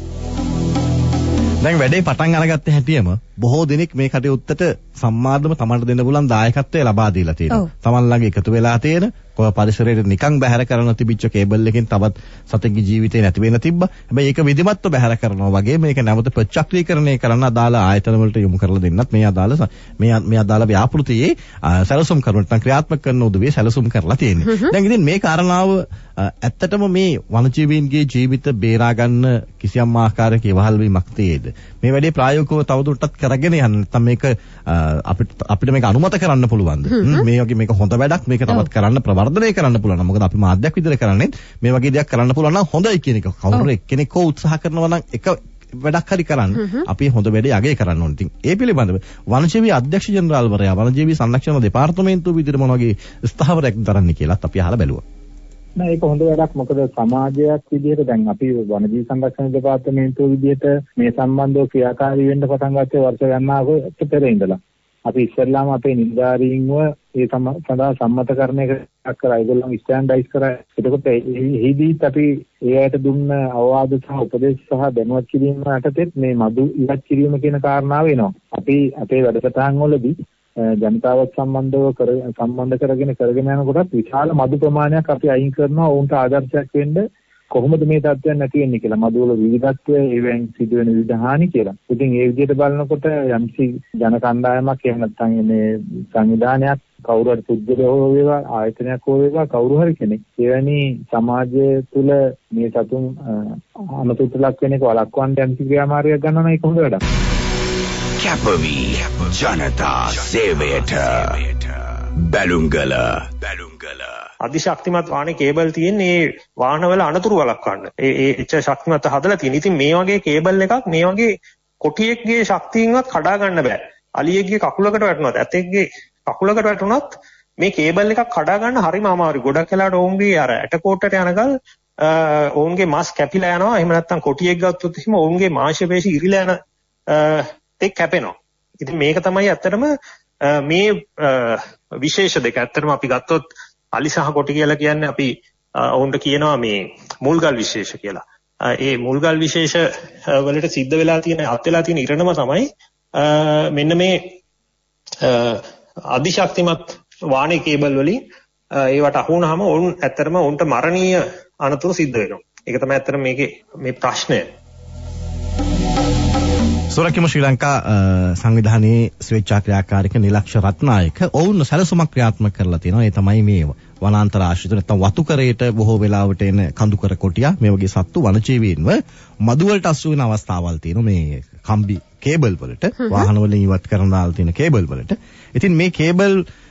දැන් වැඩේ පටන් අරගත්ත හැටියෙම බොහෝ දෙනෙක් මේ කටයුත්තට සම්මාදම තමන්ට දෙන්න පුළුවන් දායකත්වය ලබා දීලා තියෙනවා. තමන් ළඟ එකතු වෙලා තියෙන කොහොම පරිසරයට නිකන් බැහැර කරන තිබිච්ච කේබල් එකෙන් තවත් සතෙක්ගේ ජීවිතේ නැති වෙන තිබ්බා. හැබැයි ඒක විධිමත්ව බැහැර කරනවා වගේ මේක නැවත ප්‍රචක්‍රීකරණය කරන්න අදාළ ආයතන වලට යොමු කරලා දෙන්නත් මේ අදාළ මේ මේ අදාළ ව්‍යාපෘතියේ සැලසුම් කරුණට ක්‍රියාත්මක කරන උදවිය සැලසුම් කරලා තියෙන්නේ. දැන් ඉතින් මේ කාරණාව ඇත්තටම මේ වනජීවීන්ගේ ජීවිත බේරා ගන්න කිසියම් ආකාරයක ඉවහල් වීමක් තියේද? මේ වැඩේ ප්‍රායෝගිකව තවදුරටත් කරගෙන යන්න නැත්නම් මේක අපිට අපිට මේක අනුමත කරන්න පුළුවන්ද? මේ වගේ මේක හොඳ වැඩක් මේක තවත් කරන්න ප්‍රවර්ධනය කරන්න පුළුවන්. මොකද අපි මාධ්‍යයක් විදිහට කරන්නේ මේ වගේ දෙයක් කරන්න පුළුවන් නම් හොඳයි කියන එක. කවුරු එක්කෙනෙක් හෝ උත්සාහ කරනවා නම් එක වැඩක් හරි කරන්න අපි හොඳ වැඩේ අගය කරන්න ඕනේ. ඉතින් ඒ පිළිබඳව වනජීවී අධ්‍යක්ෂ ජෙනරාල්වරයා වනජීවී සංරක්ෂණ දෙපාර්තමේන්තුව විදිහට මොන වගේ ස්ථාවරයක් දරන්නේ කියලාත් අපි අහලා බැලුවා. නෑ ඒක හොඳ වැඩක්. මොකද සමාජයක් විදිහට දැන් අපි වනජීවි සංරක්ෂණ දෙපාර්තමේන්තුව විදිහට මේ සම්බන්ධව ක්‍රියාකාරී වෙන්න පටන් ගත්තේ වර්ෂ ගණනාවකට පෙර ඉඳලා. අපි ඉස්සෙල්ලාම අපේ නිලධාරීන්ව ඒ සඳහා සම්මතකරණයක කරා ඒගොල්ලන් ස්ටෑන්ඩයිස් කරා. එතකොට එහිදීත් අපි ඒ අයට දුන්න අවවාද සහ උපදේශ සහ දැනුවත් කිරීම යටතේ මේ මදු ඉවත් කිරීම කියන කාරණාව එනවා. අපි අපේ වැඩසටහන් වලදී ජනතාවත් සම්බන්ධව කර සම්බන්ධ කරගෙන කරගෙන යනකොට විශාල මදු ප්‍රමාණයක් අපි අයින් කරනවා ඔවුන්ට ආදර්ශයක් වෙන්න කොහොමද මේ තත්ත්වයන් නැති වෙන්නේ කියලා. මදු වල විවිධත්වය ඒවෙන් සිදුවෙන විවිධ හානි කියලා. ඉතින් ඒ විදිහට බලනකොට යම්සි ජන කණ්ඩායමක් එහෙම නැත්නම් මේ සංවිධානයක් කවුරු හරි පුද්ගලයෝ හෝ වේවා ආයතනයක් හෝ වේවා කවුරු හරි කෙනෙක් එවැනි සමාජය තුළ මේ සතුන් අනතුරට ලක් වෙන එක වළක්වන්න යම් ක්‍රියාමාර්ගයක් ගන්නවා නම් ඒක හොඳ වැඩක්. කැපවි ජනතා සේවයට බැලුම්ගල බැලුම්ගල අධිශක්තිමත් වාහනේ කේබල් තියෙන්නේ වාහනවල අනතුරු වළක්වන්න. ඒ ඒ එච්ච ශක්තිමත් හදලා තියෙන. ඉතින් මේ වගේ කේබල් එකක් මේ වගේ කොටියෙක්ගේ ශක්තියින්වත් කඩා ගන්න බෑ. අලියෙක්ගේ කකුලකට වැටුණත් ඇතෙක්ගේ කකුලකට වැටුණත් මේ කේබල් එකක් කඩා ගන්න හරිම අමාරුයි. ගොඩක් වෙලාවට ඔවුන්ගේ අර ඇටකොට්ටට යනකල් ඔවුන්ගේ මස් කැපිලා යනවා. එහෙම නැත්නම් කොටියෙක් ගත්තොත් එහෙම ඔවුන්ගේ මාංශ පේශි ඉරිලා යන තෙක් කැපෙනවා. ඉතින් මේක තමයි ඇත්තටම මේ විශේෂ දෙක. ඇත්තටම අපි ගත්තොත් අලි සහ කොටි කියලා කියන්නේ අපි ඔවුන්ට කියනවා මේ මුල්ගල් විශේෂ කියලා. ඒ මුල්ගල් විශේෂ වලට සිද්ධ වෙලා තියෙන අත් වෙලා තියෙන ඉරණම තමයි මෙන්න මේ අධිශක්තිමත් වාහනේ කේබල් වලින් ඒවට අහු වුණාම ඔවුන් ඇත්තටම ඔවුන්ට මරණීය අනතුරු සිද්ධ වෙනවා. ඒක තමයි ඇත්තටම මේකේ මේ ප්‍රශ්නය. සොරකිම ශ්‍රී ලංකා සංවිධානයේ ස්වේච්ඡා ක්‍රියාකාරික නිලක්ෂ රත්නායක ඔවුන් සැලසුමක් ක්‍රියාත්මක කරලා තියෙනවා. ඒ තමයි මේ වනාන්තර ආශ්‍රිත නැත්නම් වතුකරයට බොහෝ වෙලාවට එන කඳුකර කොටියා මේ වගේ සත්තු වනජීවීන්ව මදු වලට අසු වෙන අවස්ථාවල් තියෙනවා මේ කම්බි කේබල් වලට වාහන වලින් ඉවත් කරන දාලා තියෙන කේබල් වලට. ඉතින් මේ කේබල්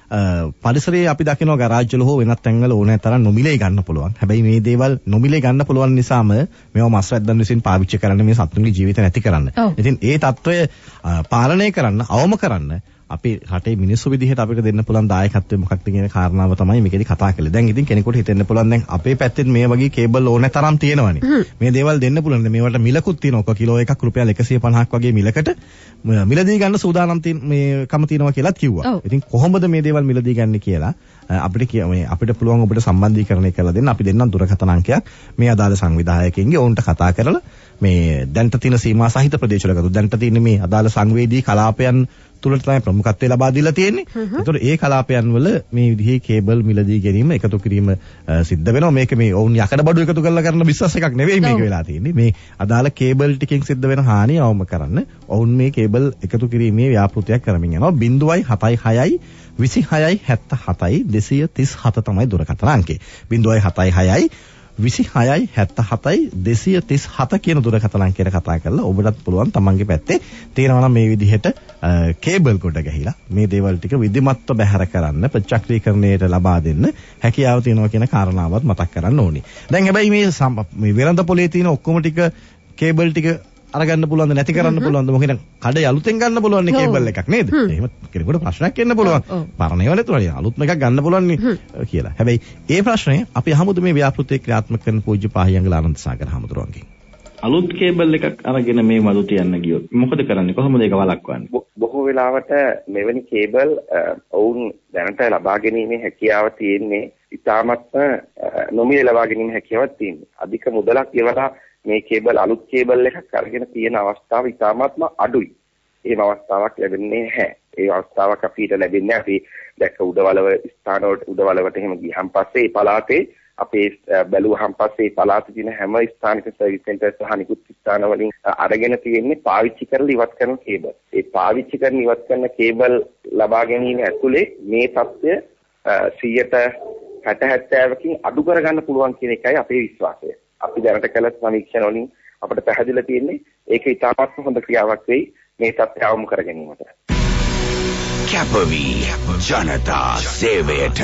පරිසරයේ අපි දකිනවා ගරාජ් වල හෝ වෙනත් තැන්වල ඕනෑ තරම් නොමිලේ ගන්න පුළුවන්. හැබැයි මේ දේවල් නොමිලේ ගන්න පුළුවන් නිසාම මේවා මස් වැද්දන් විසින් පාවිච්චි කරන්න මේ සතුන්ගේ ජීවිත නැති කරන්න. ඉතින් ඒ తত্ত্বය පාලනය කරන්න, අවම කරන්න අපි රටේ මිනිස්සු විදිහට අපිට දෙන්න පුළුවන් දායකත්වය මොකක්ද කියන කාරණාව තමයි මේකෙදි කතා කළේ. දැන් ඉතින් කෙනෙකුට හිතෙන්න පුළුවන් දැන් අපේ පැත්තෙන් මේ වගේ කේබල් ඕනෑ තරම් තියෙනවනේ. මේ දේවල් දෙන්න පුළුවන්. මේවට මිලකුත් තියෙනවා. කිලෝ එකක් රුපියල් එකසිය පනහක් වගේ මිලකට මිලදී ගන්න සූදානම් මේ කම තියෙනවා කියලාත් කිව්වා. ඉතින් කොහොමද මේ දේවල් මිලදී ගන්න කියලා අපිට මේ අපිට පුළුවන් ඔබට සම්බන්ධීකරණය කරලා දෙන්න. අපි දෙන්නම් දුරකථන අංකයක් මේ අදාළ සංවිධායකයින්ගේ ඔවුන්ට කතා කරලා මේ දැන්ට තියෙන සීමා සහිත ප්‍රදේශවල ගත්තොත් දැන්ට තියෙන මේ අදාළ සංවේදී කලාපයන් තුලට තමයි ප්‍රමුඛත්වය ලබා දීලා තියෙන්නේ. ඒතකොට ඒ කලාපයන් වල මේ විදිහේ කේබල් මිලදී ගැනීම එකතු කිරීම සිද්ධ වෙනවා. මේක මේ ඔවුන් යකඩ බඩු එකතු කරලා කරන බිස්නස් එකක් නෙවෙයි මේක වෙලා තියෙන්නේ. මේ අදාළ කේබල් ටිකෙන් සිද්ධ වෙන හානිය අවම කරන්න ඔවුන් මේ කේබල් එකතු කිරීමේ ව්‍යාපෘතියක් කරමින් යනවා. ज़ीरो सात छह විසි හයයි හැත්තෑ හතයි දෙසිය තිස් හත තමයි දුරකථන අංකය. ज़ीरो सात छह විසි හයයි හැත්තෑ හතයි දෙසිය තිස් හත කියන දුරකථන අංකයට කතා කරලා ඔබටත් පුළුවන් තමන්ගේ පැත්තේ තියෙනවා නම් මේ විදිහට කේබල් කොට ගහලා මේ දේවල් ටික විධිමත්ව බැහැර කරන්න ප්‍රචක්‍රීකරණයට ලබා දෙන්න හැකියාව තියෙනවා කියන කාරණාවත් මතක් කරන්න ඕනේ. දැන් හැබැයි මේ මේ වෙළඳ පොලේ තියෙන ඔක්කොම ටික කේබල් ටික අරගන්න පුළුවන්ද නැති කරන්න පුළුවන්ද මොකද කඩේ අලුතෙන් ගන්න පුළුවන් කේබල් එකක් නේද? එහෙම කෙනෙකුට ප්‍රශ්නයක් එන්න පුළුවන්. පරණේව නැතුවනේ අලුත්ම එකක් ගන්න පුළුවන් කියලා. හැබැයි ඒ ප්‍රශ්නේ අපි අහමුද මේ ව්‍යාපෘතිය ක්‍රියාත්මක කරන පූජ්‍ය පාහියංගල ආනන්ද සාගර හමුදුරුවන්ගෙන්. අලුත් කේබල් එකක් අරගෙන මේ මදු තියන්න ගියොත් මොකද කරන්නේ? කොහොමද ඒක වළක්වන්නේ? බොහෝ වෙලාවට මෙවැනි කේබල් ඔවුන් දැනට ලබා ගැනීමේ හැකියාව තියෙන්නේ ඉතාමත්ම නොමිලේ ලබා ගැනීමේ හැකියාවක් තියෙන්නේ. අධික මුදලක් ගෙවලා මේ කේබල් අලුත් කේබල් එකක් අරගෙන තියෙන අවස්ථාව ඉතාමත්ම අඩුයි. ඒ අවස්ථාවක් ලැබෙන්නේ නැහැ. ඒ අවස්ථාවක් අපිට ලැබෙන්නේ අපි දැක්ක උඩවලව ස්ථාන වලට උඩවලවට එහෙම ගියහන් පස්සේ ඒ පළාතේ අපේ බැලුවහන් පස්සේ පළාතේ තියෙන හැම ස්ථානික සර්විස් සෙන්ටර් සහ නිකුත් ස්ථාන වලින් අරගෙන තියෙන්නේ පාවිච්චි කරලා ඉවත් කරන කේබල්. ඒ පාවිච්චි කරන ඉවත් කරන කේබල් ලබා ගැනීම ඇතුලේ මේ තත්ත්වය සියයට හැට හැත්තෑවකින් අඩු කරගන්න පුළුවන් කියන එකයි අපේ විශ්වාසය. අපි දැනට කළ සමීක්ෂණ වලින් අපිට පැහැදිලිලා තියෙන්නේ ඒක ඉතාමත් හොඳ ක්‍රියාවක් වෙයි මේ තත්ත්වය අවම කර ගැනීමට. කැපවි ජනතා සේවයට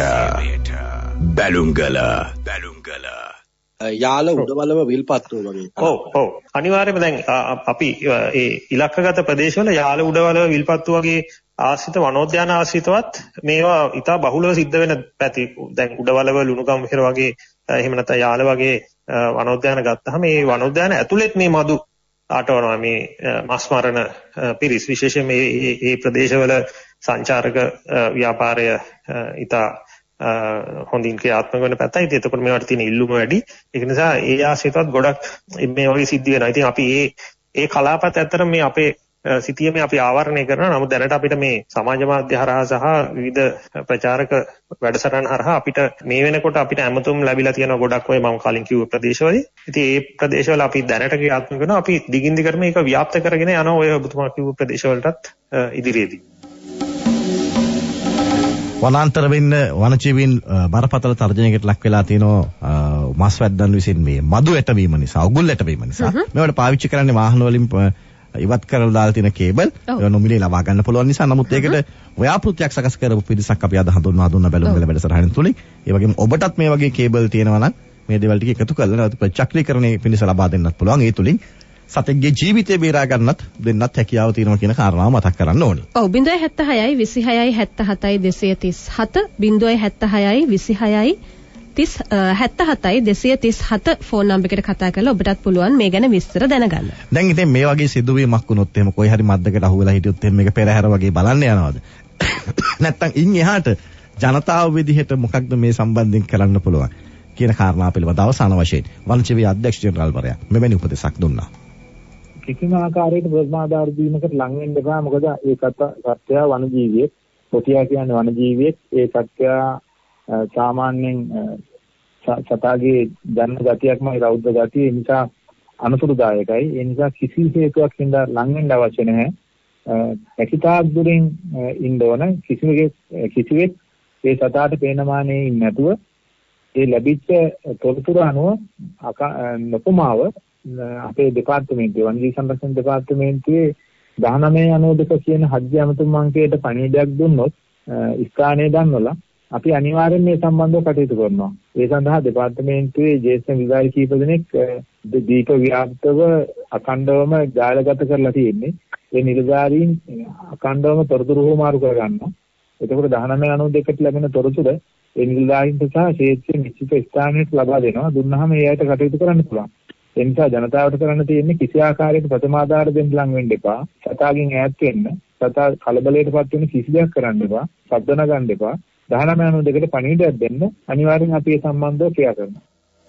බැලුම්ගල බැලුම්ගල යාල උඩවලව විල්පත්තුව වගේ. ඔව් ඔව් අනිවාර්යයෙන්ම දැන් අපි ඒ ඉලක්කගත ප්‍රදේශවල යාල උඩවලව විල්පත්තුව වගේ ආශ්‍රිත වනෝද්‍යාන ආශ්‍රිතවත් මේවා ඉතා බහුලව සිද්ධ වෙන පැති. දැන් උඩවලව ලුණුගම් විහෙර වගේ එහෙම නැත්නම් යාල වගේ වනෝද්‍යාන ගත්තාම මේ වනෝද්‍යාන ඇතුළෙත් මේ මදු ආටවනවා මේ මස් මරණ පිරිස් විශේෂයෙන් මේ මේ ප්‍රදේශවල සංචාරක ව්‍යාපාරය ඉතා හොඳින් ක්‍රියාත්මක වෙන පැත්තයි. ඉතින් එතකොට මේවට තියෙන ඉල්ලුම වැඩි. ඒක නිසා ඒ ආශ්‍රිතවත් ගොඩක් මේ වගේ සිද්ධ වෙනවා. ඉතින් අපි මේ ඒ කලාපත් ඇත්තට මේ අපේ සිටියමේ අපි ආවරණය කරනවා. නමුත් දැනට අපිට මේ සමාජ මාධ්‍ය හරහා සහ විවිධ ප්‍රචාරක වැඩසටහන් හරහා අපිට මේ වෙනකොට අපිට ඇමතුම් ලැබිලා තියෙනවා ගොඩක් ඔය මම කලින් කිව්ව ප්‍රදේශවල. ඉතින් ඒ ප්‍රදේශවල අපි දැනට ක්‍රියාත්මක කරනවා. අපි දිගින් දිගටම මේක ව්‍යාප්ත කරගෙන යනවා ඔය ඔබතුමා කිව්ව ප්‍රදේශවලටත් ඉදිරියේදී. වනාන්තර වෙන්න වනජීවීන් බරපතල තර්ජනයකට ලක් වෙලා තිනවා මස් වැද්දන් විසින් මේ මදු ඇටවීම නිසා, උගුල් ඇටවීම නිසා. මේවට පාවිච්චි කරන්නේ වාහන වලින් ඉවත් කරලා දාලා තියෙන කේබල්. ඒවා නොමිලේ ලබා ගන්න පුළුවන් නිසා. නමුත් ඒකට ව්‍යාපෘතියක් සකස් කරපු පිරිසක් අපි අද හඳුන්වා දුන්න බැලුම්ගල වැඩසටහන තුලින්. ඒ වගේම ඔබටත් මේ වගේ කේබල් තියෙනවා නම් මේ දේවල් ටික එකතු කරලා ප්‍රචක්‍රීකරණයේ පිණිස ලබා දෙන්නත් පුළුවන්. ඒ තුලින් සතෙක්ගේ ජීවිතය බේරා ගන්නත් දෙන්නත් හැකියාව තියෙනවා කියන කාරණාව මතක් කරන්න ඕනේ. ඔව් zero seven six විසි හයයි හැත්තෑ හතයි දෙසිය තිස් හත zero seven seven හයයි විසි හයයි හැත්තෑ හතයි දෙසිය තිස් හත ෆෝන් නම්බර් එකට කතා කරලා ඔබටත් පුළුවන් මේ ගැන විස්තර දැනගන්න. දැන් ඉතින් මේ වගේ සිදුවීමක් වුණොත් එහෙම කොයි හරි මද්දකට අහු වෙලා හිටියොත් එහෙම මේක පෙරහැර වගේ බලන්න යනවාද? නැත්තම් ඉන් එහාට ජනතාව විදිහට මොකක්ද මේ සම්බන්ධයෙන් කරන්න පුළුවන් කියන කාරණා පිළිබඳව අවසාන වශයෙන් වනජීවී අධ්‍යක්ෂ ජෙනරාල්වරයා මෙවැනි උපදෙසක් දුන්නා. කිසිම ආකාරයකට ප්‍රමාදාර දීමකට ලං වෙන්න එපා. මොකද ඒ සත්‍ය වනජීවියෙක්, කොටියා කියන්නේ වනජීවියෙක්. ඒ සත්‍ය සාමාන්‍යයෙන් සතාගේ ජන ගතියක්මයි රෞද්‍ර ගතිය. ඒ නිසා අනුසුරුදායකයි. ඒ නිසා කිසි හේතුවක් හින්දා ලං වෙන්න අවශ්‍ය නැහැ. හැකිතාක් දුරින් ඉන්න ඕන. කිසිවෙක් කිසිවෙක් ඒ සතාට පේනමානේ ඉන්නේ නැතුව ඒ ලැබිච්ච තොරතුරු අනුව නොපමාව අපේ දෙපාර්තමේන්තුවේ වනජීවි සංරක්ෂණ දෙපාර්තමේන්තුවේ දහනවය අනූ දෙක කියන හජ්ජ ඇමතුම් අංකයට පණිවිඩයක් දුන්නොත් ස්ථානයේ දන්වලා අපි අනිවාර්යෙන් මේ සම්බන්ධව කටයුතු කරනවා. ඒ සඳහා දෙපාර්තමේන්තුවේ ජ්‍යෙෂ්ඨ නිලධාරී කීප දෙනෙක් දීප ව්‍යාප්තව අඛණ්ඩවම ජාලගත කරලා තියෙන්නේ. ඒ නිලධාරීන් අඛණ්ඩවම තොරතුරු හොමාරු කර ගන්නවා. එතකොට දහනවය අනූ දෙකට ලැබෙන තොරතුරු ඒ නිලධාරීන්ට සහ ශේත්‍රයේ නිශ්චිත ස්ථානයකට ලබා දෙනවා. දුන්නාම ඒ අයට කටයුතු කරන්න පුළුවන්. ඒ නිසා ජනතාවට කරන්න තියෙන්නේ කිසි ආකාරයක ප්‍රථමාධාර දෙන්න ලං වෙන්න එපා. සතාගෙන් ඈත් වෙන්න. සතා කලබලයටපත් වෙන කිසි දෙයක් කරන්න එපා. ශබ්ද නගන්න එපා. දහනවය අනූ දෙකට පණිවිඩයක් දෙන්න. අනිවාර්යෙන් අපි ඒ සම්බන්ධව ක්‍රියා කරනවා.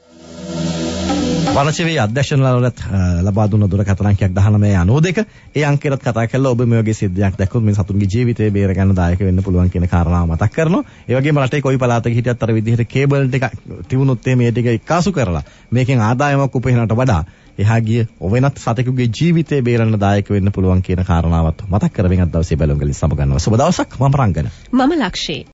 වනජීවී අධ්‍යක්ෂණවලට ලබා දුන්න දුරකථන අංකයක් දහනවය අනූ දෙක. ඒ අංකයට කතා කරලා ඔබ මේ වගේ සිද්ධියක් දැක්කොත් මේ සතුන්ගේ ජීවිතය බේර ගන්න දායක වෙන්න පුළුවන් කියන කාරණාව මතක් කරනවා. ඒ වගේම රටේ කොයි පළාතක හිටියත් අර විදිහට කේබල් ටික තිබුණොත් මේ ටික එක්කාසු කරලා මේකෙන් ආදායමක් උපයනට වඩා එහා ගිය වෙනත් සතෙකුගේ ජීවිතය බේරන්න දායක වෙන්න පුළුවන් කියන කාරණාවත් මතක් කරමින් අද දවසේ බැලුම්ගලින් සමගන්නවා. සුබ දවසක්. මම රංගන. මම ලක්ෂේ.